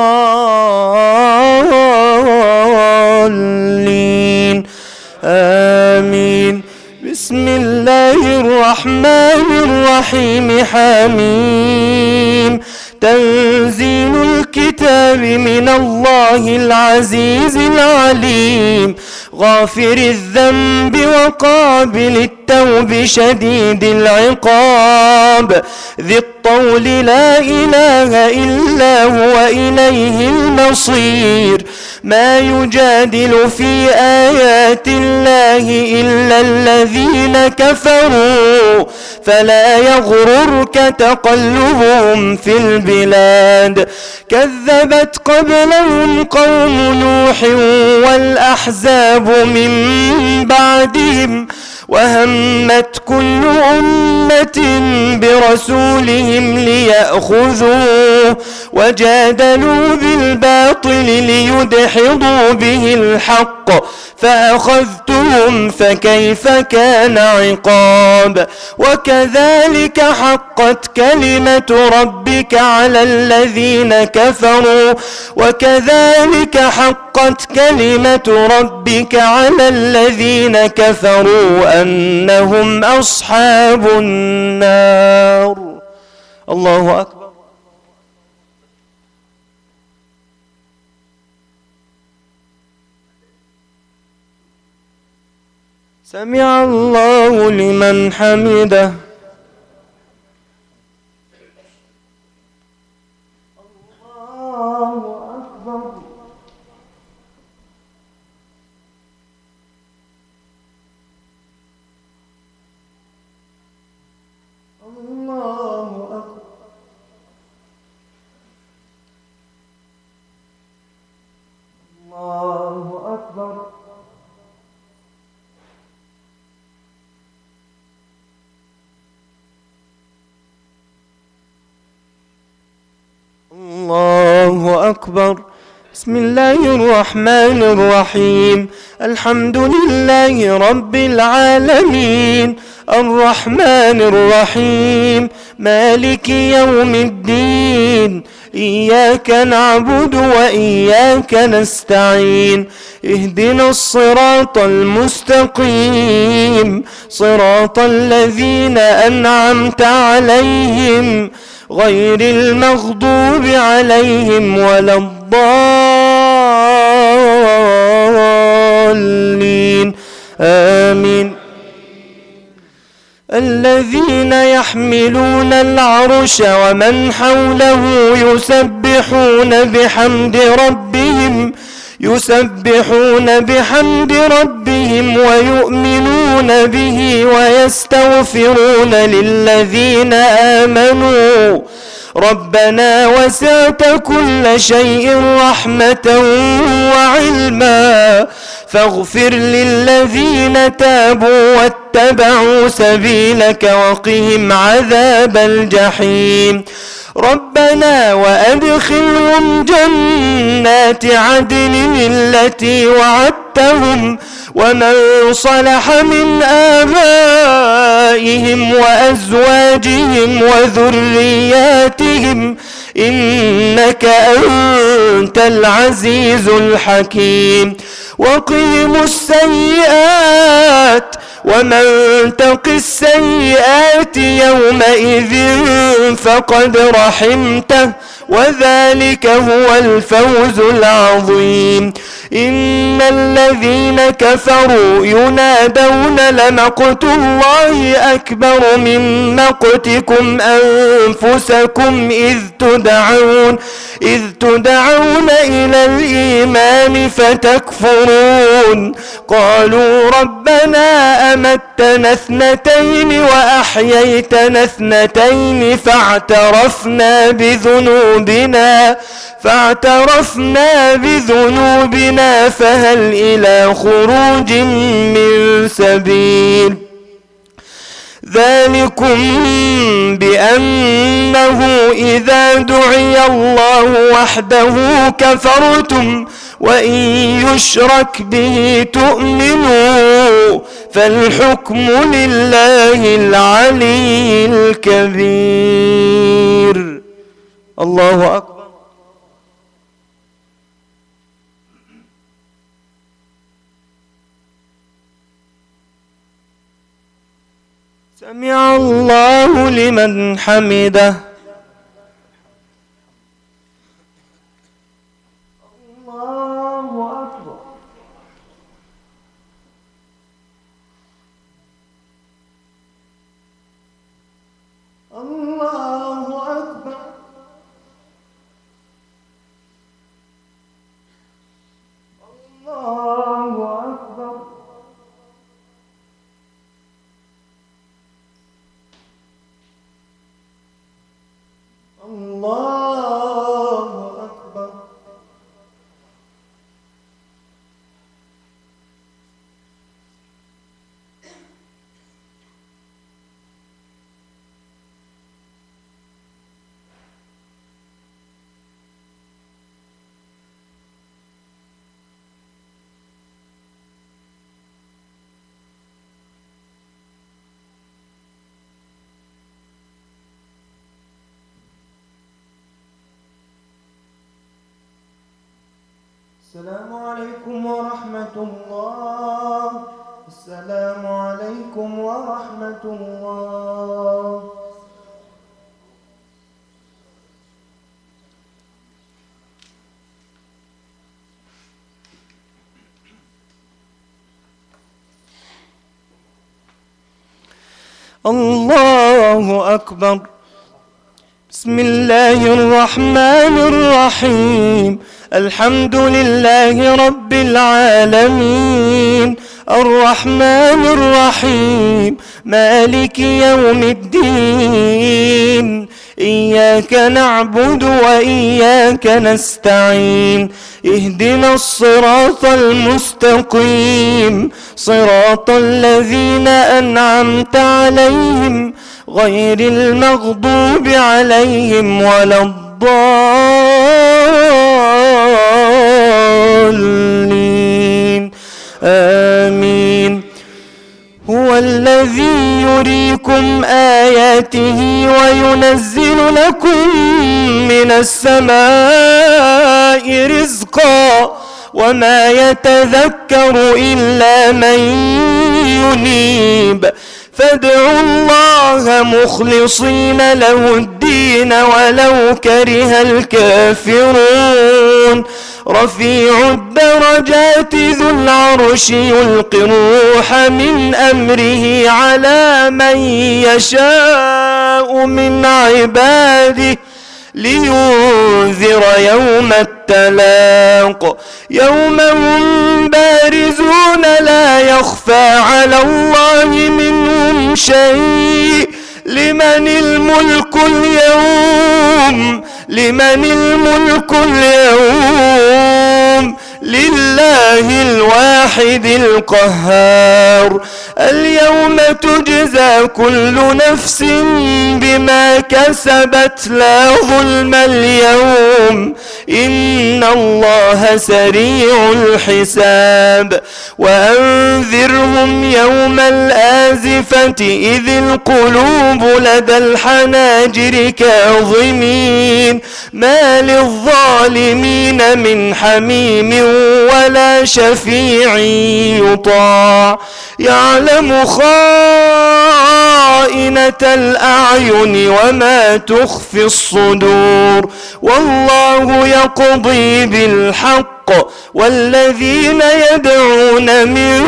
الضالين آمين. بسم الله الرحمن الرحيم حميم. تنزيل الكتاب من الله العزيز العليم غافر الذنب وقابل التوب شديد العقاب ذي الطول لا إله إلا هو إليه المصير. ما يجادل في آيات الله إلا الذين كفروا فلا يغررك تقلبهم في البلاد. كذبت قبلهم قوم نوح والأحزاب من بعدهم وهمت كل أمة برسولهم ليأخذوه وجادلوا بالباطل ليدحضوا به الحق فأخذتهم فكيف كان عقاب. وكذلك حقت كلمة ربك على الذين كفروا وكذلك حقت كلمة ربك على الذين كفروا أنهم أصحاب النار. الله أكبر. سمع الله لمن حمده. الله أكبر. الله أكبر. الله أكبر. الله أكبر. بسم الله الرحمن الرحيم. الحمد لله رب العالمين الرحمن الرحيم مالك يوم الدين إياك نعبد وإياك نستعين اهدنا الصراط المستقيم صراط الذين أنعمت عليهم غير المغضوب عليهم ولا الضالين آمين. الذين يحملون العرش ومن حوله يسبحون بحمد ربهم يسبحون بحمد ربهم ويؤمنون به ويستغفرون للذين آمنوا ربنا وسعت كل شيء رحمة وعلما فاغفر للذين تابوا واتبعوا سبيلك وقهم عذاب الجحيم. ربنا وأدخلهم جنات عدن التي وعدتهم ومن صلح من آبائهم وأزواجهم وذرياتهم إنك أنت العزيز الحكيم. وقهم السيئات ومن تق السيئات يومئذ فقد رحمته وذلك هو الفوز العظيم. إن الذين كفروا ينادون لمقت الله أكبر من مقتكم أنفسكم إذ تدعون إذ تدعون إلى الإيمان فتكفرون قالوا ربنا أمتنا اثنتين وأحييتنا اثنتين فاعترفنا بذنوبنا فاعترفنا بذنوبنا فهل إلى خروج من سبيل ذلكم بأنه إذا دعي الله وحده كفرتم وإن يشرك به تؤمنوا فالحكم لله العلي الكبير. الله أكبر. سمع الله لمن حمده. الله أكبر. الله أكبر. الله أكبر. الله أكبر. السلام عليكم ورحمة الله. السلام عليكم ورحمة الله. الله أكبر. بسم الله الرحمن الرحيم. الحمد لله رب العالمين الرحمن الرحيم مالك يوم الدين إياك نعبد وإياك نستعين اهدنا الصراط المستقيم صراط الذين أنعمت عليهم غير المغضوب عليهم ولا الضالين آمين. هو الذي يريكم آياته وينزل لكم من السماء رزقا وما يتذكر إلا من ينيب فادعوا الله مخلصين له الدين ولو كره الكافرون. رفيع الدرجات ذو العرش يلقي الروح من أمره على من يشاء من عباده لينذر يوم التلاق يوم هم بارزون لا يخفى على الله منهم شيء. لمن الملك اليوم لمن الملك اليوم لله الواحد القهار. اليوم تجزى كل نفس بما كسبت لا ظلم اليوم إن الله سريع الحساب. وأنذرهم يوم الآزفة إذ القلوب لدى الحناجر كاظمين ما للظالمين من حميم ولا شفيع يطاع يعلم خائنة الأعين وما تخفي الصدور والله يقضي بالحق والذين يدعون من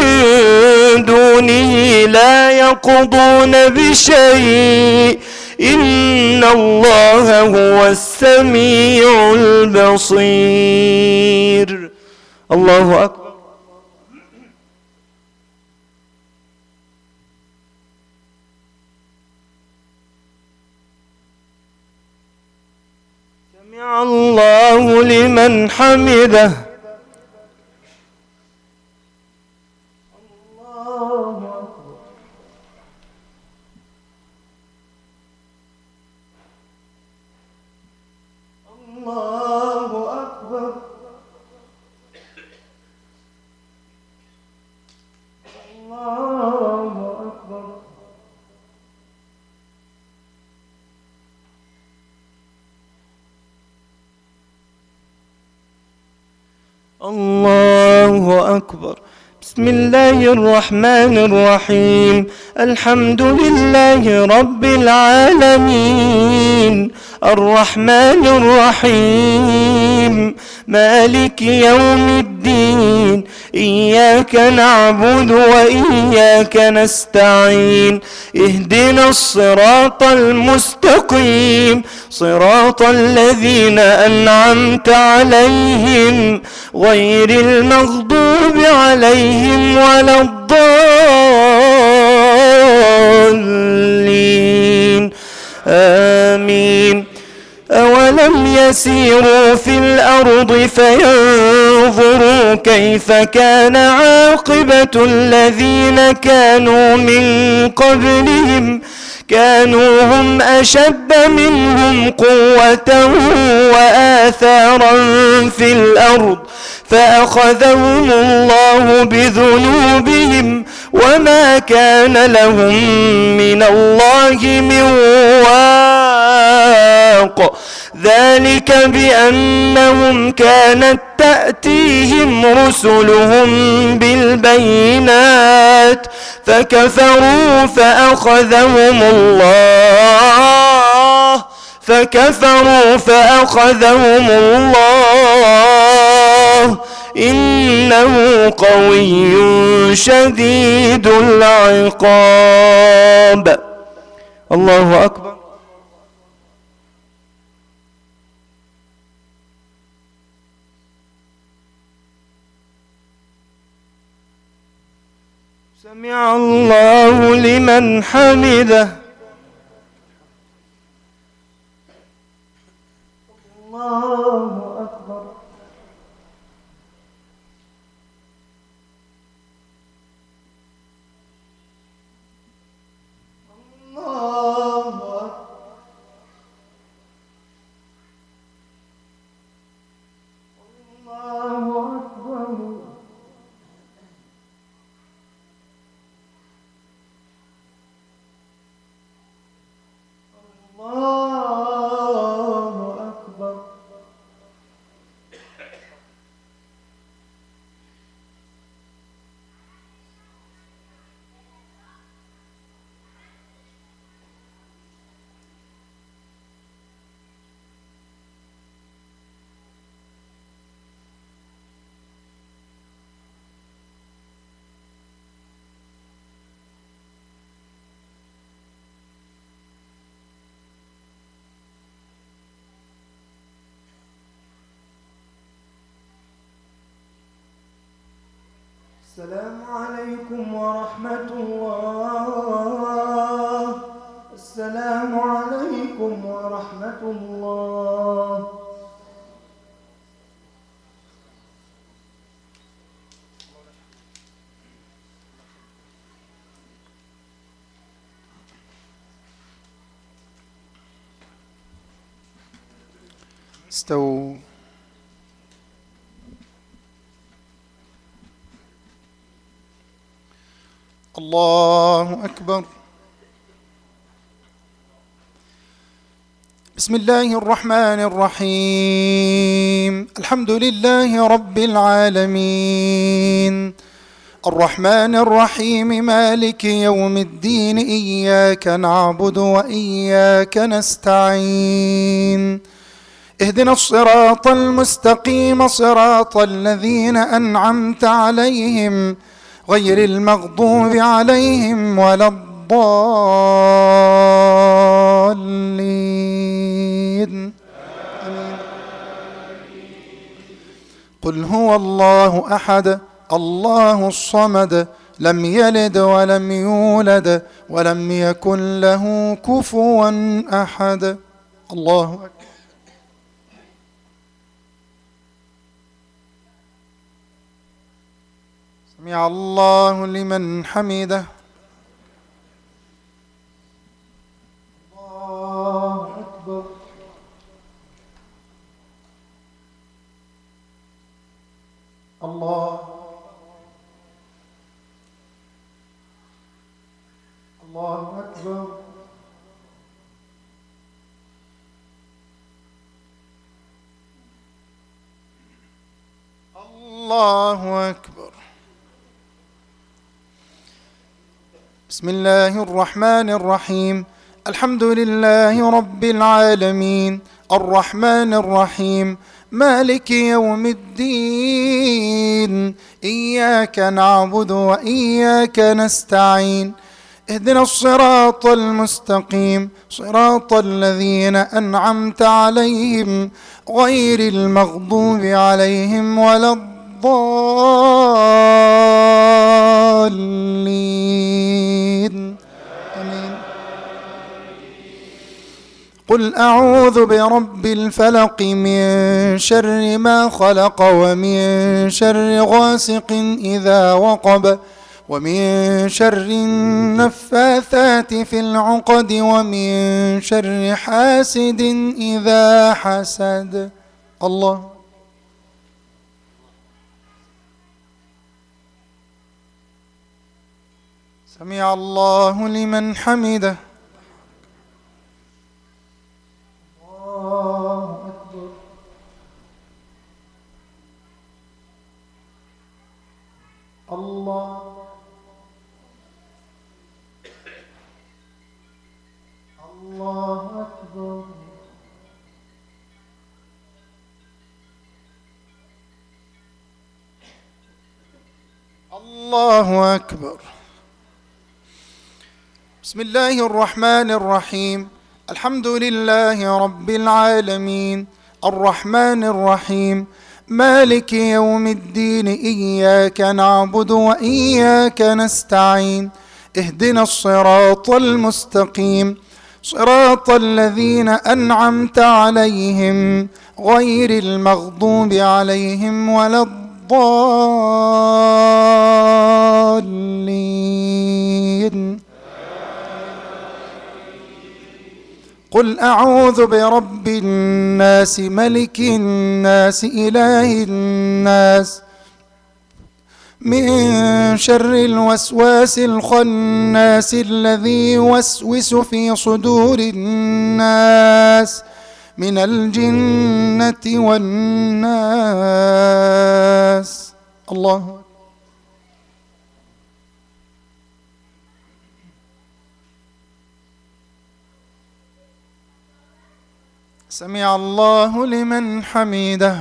دونه لا يقضون بشيء إن الله هو السميع البصير. الله أكبر. سمع الله لمن حمده. الله أكبر. بسم الله الرحمن الرحيم. الحمد لله رب العالمين الرحمن الرحيم مالك يوم الدين إياك نعبد وإياك نستعين اهدنا الصراط المستقيم صراط الذين أنعمت عليهم غير المغضوب عليهم ولا الضالين آمين. أولم يسيروا في الأرض فينظروا كيف كان عاقبة الذين كانوا من قبلهم كانوا هم أشد منهم قوة وآثارا في الأرض فأخذهم الله بذنوبهم وما كان لهم من الله من واق ذلك بأنهم كانت تأتيهم رسلهم بالبينات فكفروا فأخذهم الله فكفروا فأخذهم الله إنه قوي شديد العقاب. الله أكبر. سمع الله لمن حمده. الله أكبر. الله أكبر. الله أكبر. السلام عليكم ورحمة الله. السلام عليكم ورحمة الله. استووا. الله أكبر. بسم الله الرحمن الرحيم. الحمد لله رب العالمين الرحمن الرحيم مالك يوم الدين إياك نعبد وإياك نستعين اهدنا الصراط المستقيم صراط الذين أنعمت عليهم غير المغضوب عليهم ولا الضالين آمين. قل هو الله أحد الله الصمد لم يلد ولم يولد ولم يكن له كفوا أحد. الله أكبر. سمع الله لمن حمده. الله أكبر. الله الله أكبر. الله أكبر. بسم الله الرحمن الرحيم. الحمد لله رب العالمين الرحمن الرحيم مالك يوم الدين إياك نعبد وإياك نستعين اهدنا الصراط المستقيم صراط الذين أنعمت عليهم غير المغضوب عليهم ولا الضالين آمين. قل أعوذ برب الفلق من شر ما خلق ومن شر غاسق إذا وقب ومن شر النفاثات في العقد ومن شر حاسد إذا حسد. الله سمع الله لمن حمده. الله أكبر. الله الله أكبر. الله أكبر. بسم الله الرحمن الرحيم. الحمد لله رب العالمين الرحمن الرحيم مالك يوم الدين إياك نعبد وإياك نستعين اهدنا الصراط المستقيم صراط الذين أنعمت عليهم غير المغضوب عليهم ولا الضالين. قل أعوذ برب الناس ملك الناس إله الناس من شر الوسواس الخناس الذي يوسوس في صدور الناس من الجنة والناس. الله سمع الله لمن حمده.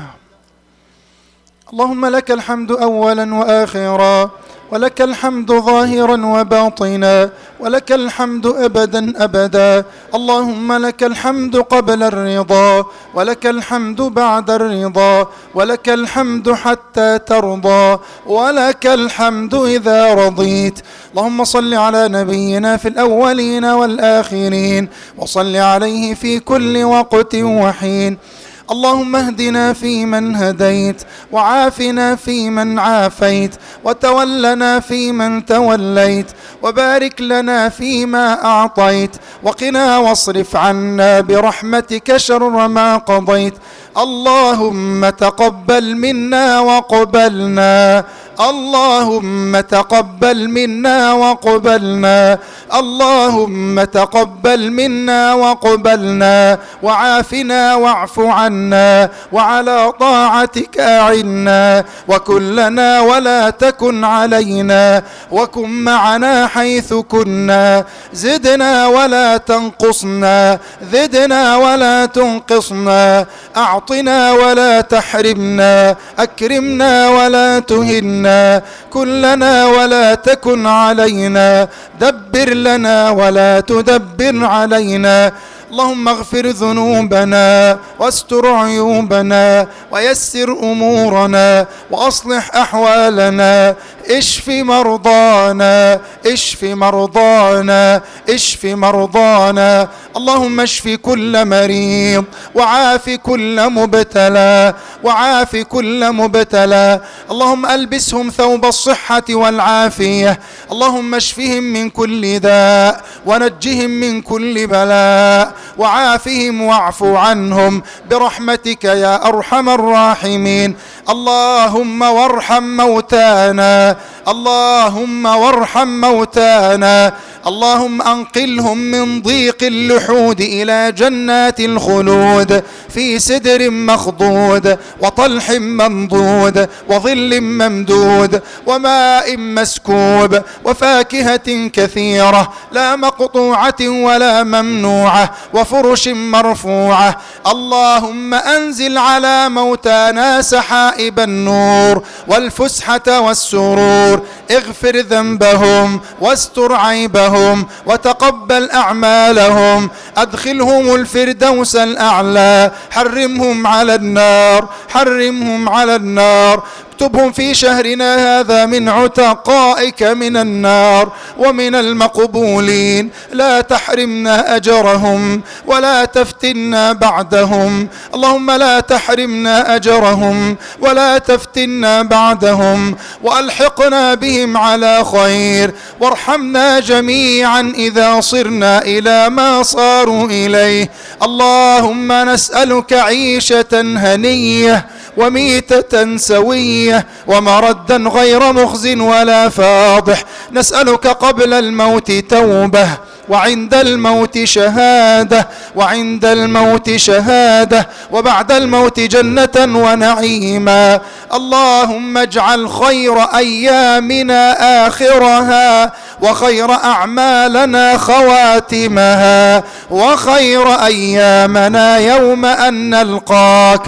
اللهم لك الحمد أولا وآخرا ولك الحمد ظاهرا وباطنا ولك الحمد أبدا أبدا. اللهم لك الحمد قبل الرضا ولك الحمد بعد الرضا ولك الحمد حتى ترضى ولك الحمد إذا رضيت. اللهم صل على نبينا في الأولين والآخرين وصل عليه في كل وقت وحين. اللهم اهدنا فيمن هديت وعافنا فيمن عافيت وتولنا فيمن توليت وبارك لنا فيما أعطيت وقنا واصرف عنا برحمتك شر ما قضيت. اللهم تقبل منا وقبلنا اللهم تقبل منا وقبلنا اللهم تقبل منا وقبلنا وعافنا واعف عنا وعلى طاعتك أعنا وكن لنا ولا تكن علينا وكن معنا حيث كنا. زدنا ولا تنقصنا زدنا ولا تنقصنا. أعطنا ولا تحرمنا أكرمنا ولا تهنا. كن لنا ولا تكن علينا دبر لنا ولا تدبر علينا. اللهم اغفر ذنوبنا واستر عيوبنا ويسر أمورنا وأصلح أحوالنا. اشف مرضانا اشف مرضانا اشف مرضانا. اللهم اشف كل مريض وعاف كل مبتلى وعاف كل مبتلى. اللهم ألبسهم ثوب الصحة والعافية. اللهم اشفهم من كل داء ونجهم من كل بلاء وعافهم واعف عنهم برحمتك يا أرحم الراحمين. اللهم وارحم موتانا اللهم وارحم موتانا. اللهم أنقلهم من ضيق اللحود إلى جنات الخلود في سدر مخضود وطلح ممضود وظل ممدود وماء مسكوب وفاكهة كثيرة لا مقطوعة ولا ممنوعة وفرش مرفوعة. اللهم أنزل على موتانا سحائب النور والفسحة والسرور. اغفر ذنبهم واستر عيبهم وتقبل أعمالهم. أدخلهم الفردوس الأعلى. حرمهم على النار حرمهم على النار. اكتبهم في شهرنا هذا من عتقائك من النار ومن المقبولين. لا تحرمنا أجرهم ولا تفتنا بعدهم. اللهم لا تحرمنا أجرهم ولا تفتنا بعدهم وألحقنا بهم على خير. وارحمنا جميعا إذا صرنا إلى ما صاروا إليه. اللهم نسألك عيشة هنية وميتة سوية ومردا غير مخز ولا فاضح. نسألك قبل الموت توبة وعند الموت شهادة وعند الموت شهادة وبعد الموت جنة ونعيما. اللهم اجعل خير أيامنا آخرها وخير أعمالنا خواتمها وخير أيامنا يوم أن نلقاك.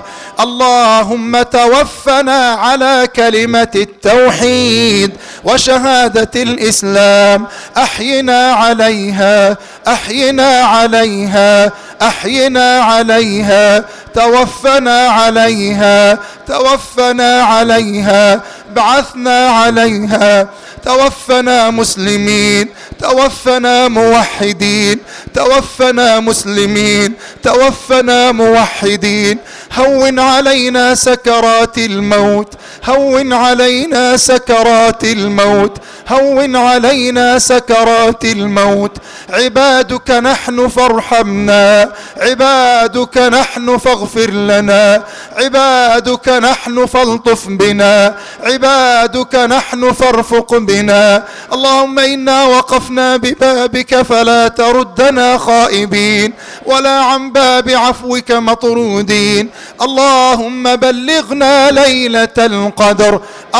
اللهم توفنا على كلمة التوحيد وشهادة الإسلام. أحينا عليها أحينا عليها أحينا عليها. توفنا عليها توفنا عليها. بعثنا عليها. توفنا مسلمين توفنا موحدين توفنا مسلمين توفنا موحدين. هون علينا سكرات الموت هون علينا سكرات الموت هون علينا سكرات الموت. عبادك نحن فارحمنا عبادك نحن فاغفر لنا عبادك نحن فالطف بنا عبادك نحن فارفق بنا. اللهم إنا وقفنا ببابك فلا تردنا خائبين ولا عن باب عفوك مطرودين. اللهم بلغنا ليلة القدر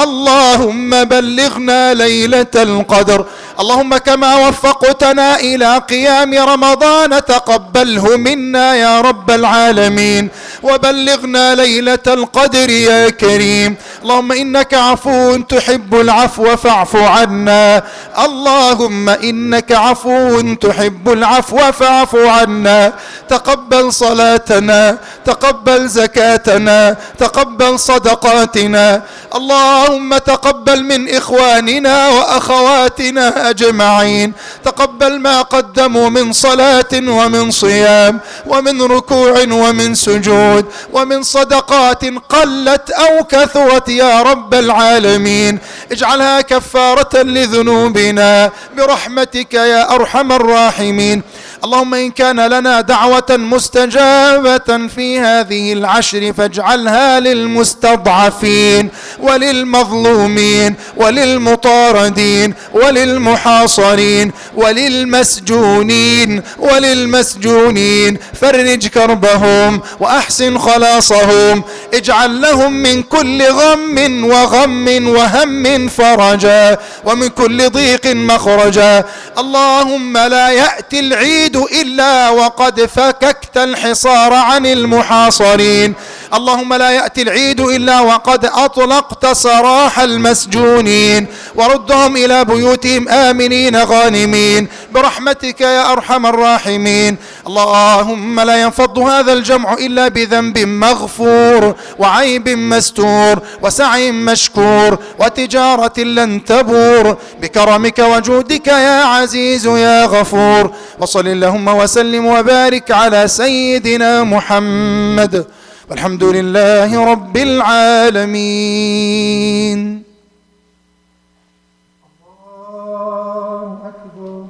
اللهم بلغنا ليلة القدر. اللهم كما وفقتنا إلى قيام رمضان تقبله منا يا رب العالمين وبلغنا ليلة القدر يا كريم. اللهم إنك عفو تحب العفو فاعف عنا. اللهم إنك عفو تحب العفو فاعف عنا. تقبل صلاتنا تقبل زكاتنا تقبل صدقاتنا. اللهم تقبل من إخواننا وأخواتنا أجمعين. تقبل ما قدموا من صلاة ومن صيام ومن ركوع ومن سجود ومن صدقات قلت أو كثرت يا رب العالمين. اجعلها كفارة لذنوبنا برحمتك يا أرحم الراحمين. اللهم إن كان لنا دعوة مستجابة في هذه العشر فاجعلها للمستضعفين وللمظلومين وللمطاردين وللمحاصرين وللمسجونين وللمسجونين. فرج كربهم وأحسن خلاصهم. اجعل لهم من كل غم وغم وهم فرجا ومن كل ضيق مخرجا. اللهم لا يأتي العيد إلا وقد فككت الحصار عن المحاصرين. اللهم لا يأتي العيد إلا وقد أطلقت سراح المسجونين، وردهم إلى بيوتهم آمنين غانمين برحمتك يا أرحم الراحمين. اللهم لا ينفض هذا الجمع إلا بذنب مغفور وعيب مستور وسعي مشكور وتجارة لن تبور، بكرمك وجودك يا عزيز يا غفور. وصل اللهم وسلم وبارك على سيدنا محمد، والحمد لله رب العالمين. الله أكبر.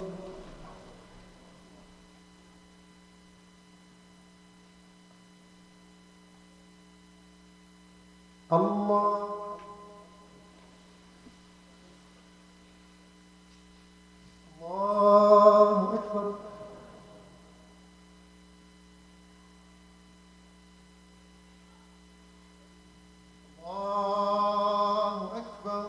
الله الله أكبر. الله أكبر.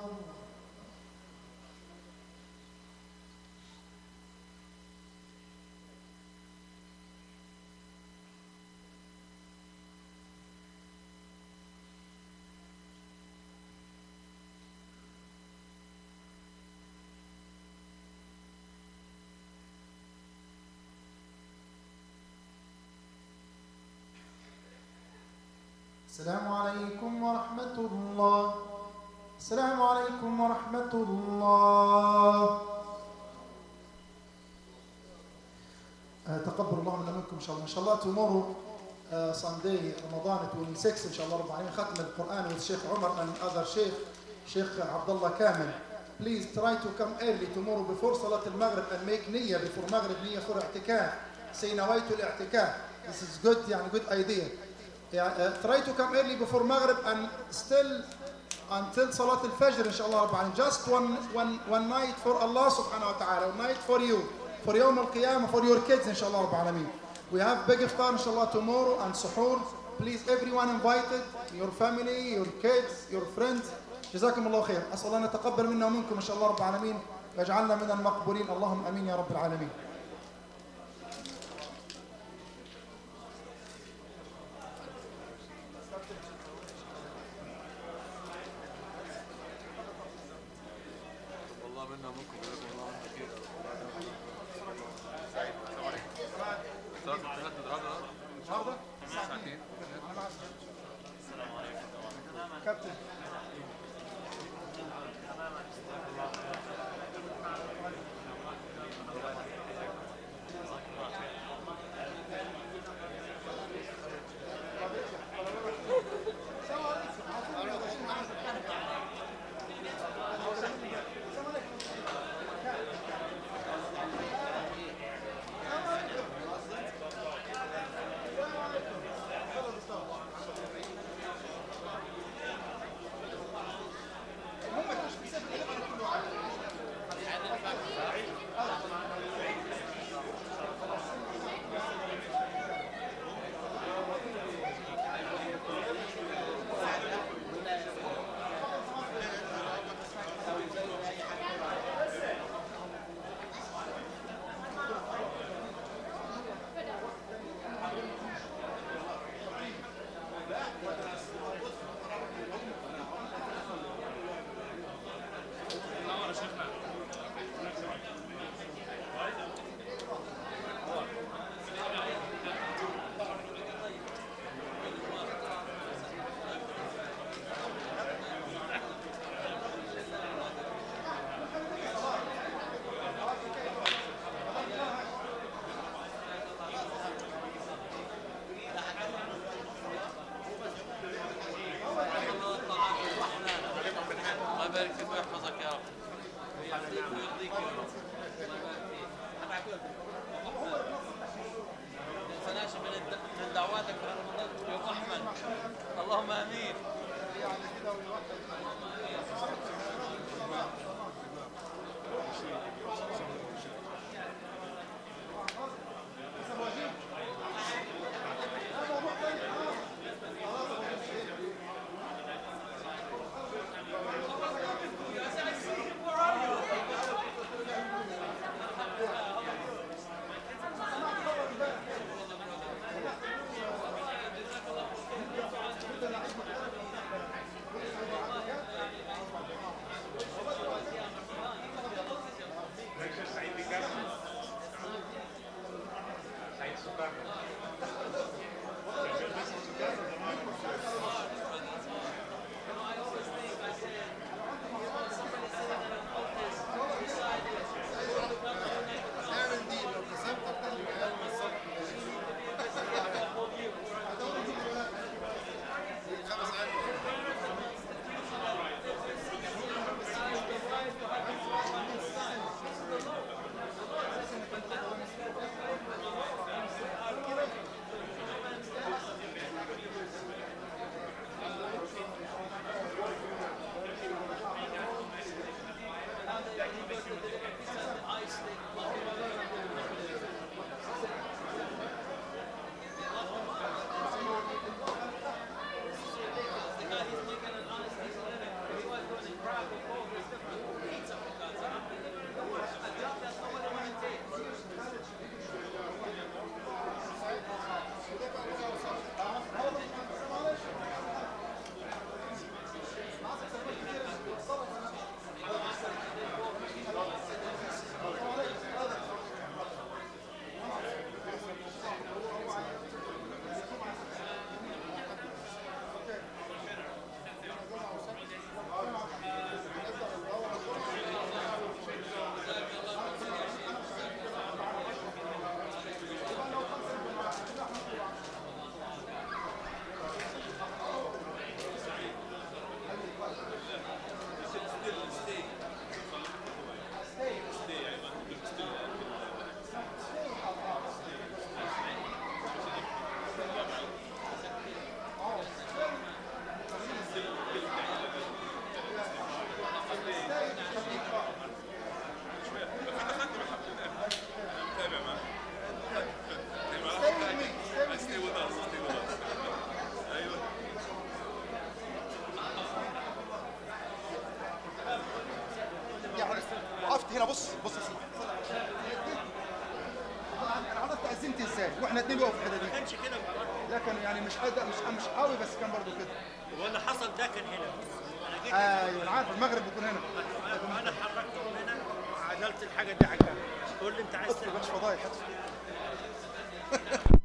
السلام عليكم ورحمة الله. السلام عليكم ورحمة الله. آه، تقبل الله منا منكم إن شاء الله. إن شاء الله tomorrow uh, Sunday Ramadan twenty-six إن شاء الله رب العالمين ختم القرآن with Sheikh Umar and other Sheikh Sheikh Abdullah Kamil. Please try to come early tomorrow before Salat al-Maghrib and make niyyah before Maghrib, niyyah for i'tikaf. Say nawaitu al-i'tikaf. This is good, يعني good idea. Yeah, uh, try to come early before Maghrib and still until Salat al-Fajr inshallah Rabbil Alamin. Just one, one, one night for Allah subhanahu wa ta'ala, one night for you, for Yawm al-Qiyamah, for your kids inshallah Rabbil Alamin. We have big iftar inshallah tomorrow and suhoor. Please everyone invited, your family, your kids, your friends. جزاكم الله خير. أسأل الله أن يتقبل منا ومنكم إن شاء الله رب العالمين ويجعلنا من المقبولين. اللهم آمين يا رب العالمين. اللهم امين. هنا بص بص يا سيدي. انا عرفت أذنت ازاي واحنا اتنين بقوا في الحته دي. ما كانش كده لا كان يعني مش قد مش مش قوي بس كان برضه كده. هو اللي حصل ده كان هنا. انا جيت ايوه انا عارف المغرب بيكون هنا. انا حركت من هنا وعدلت الحاجه دي على الجنب. تقول لي انت عايز ادخل تعمل مش فضايح.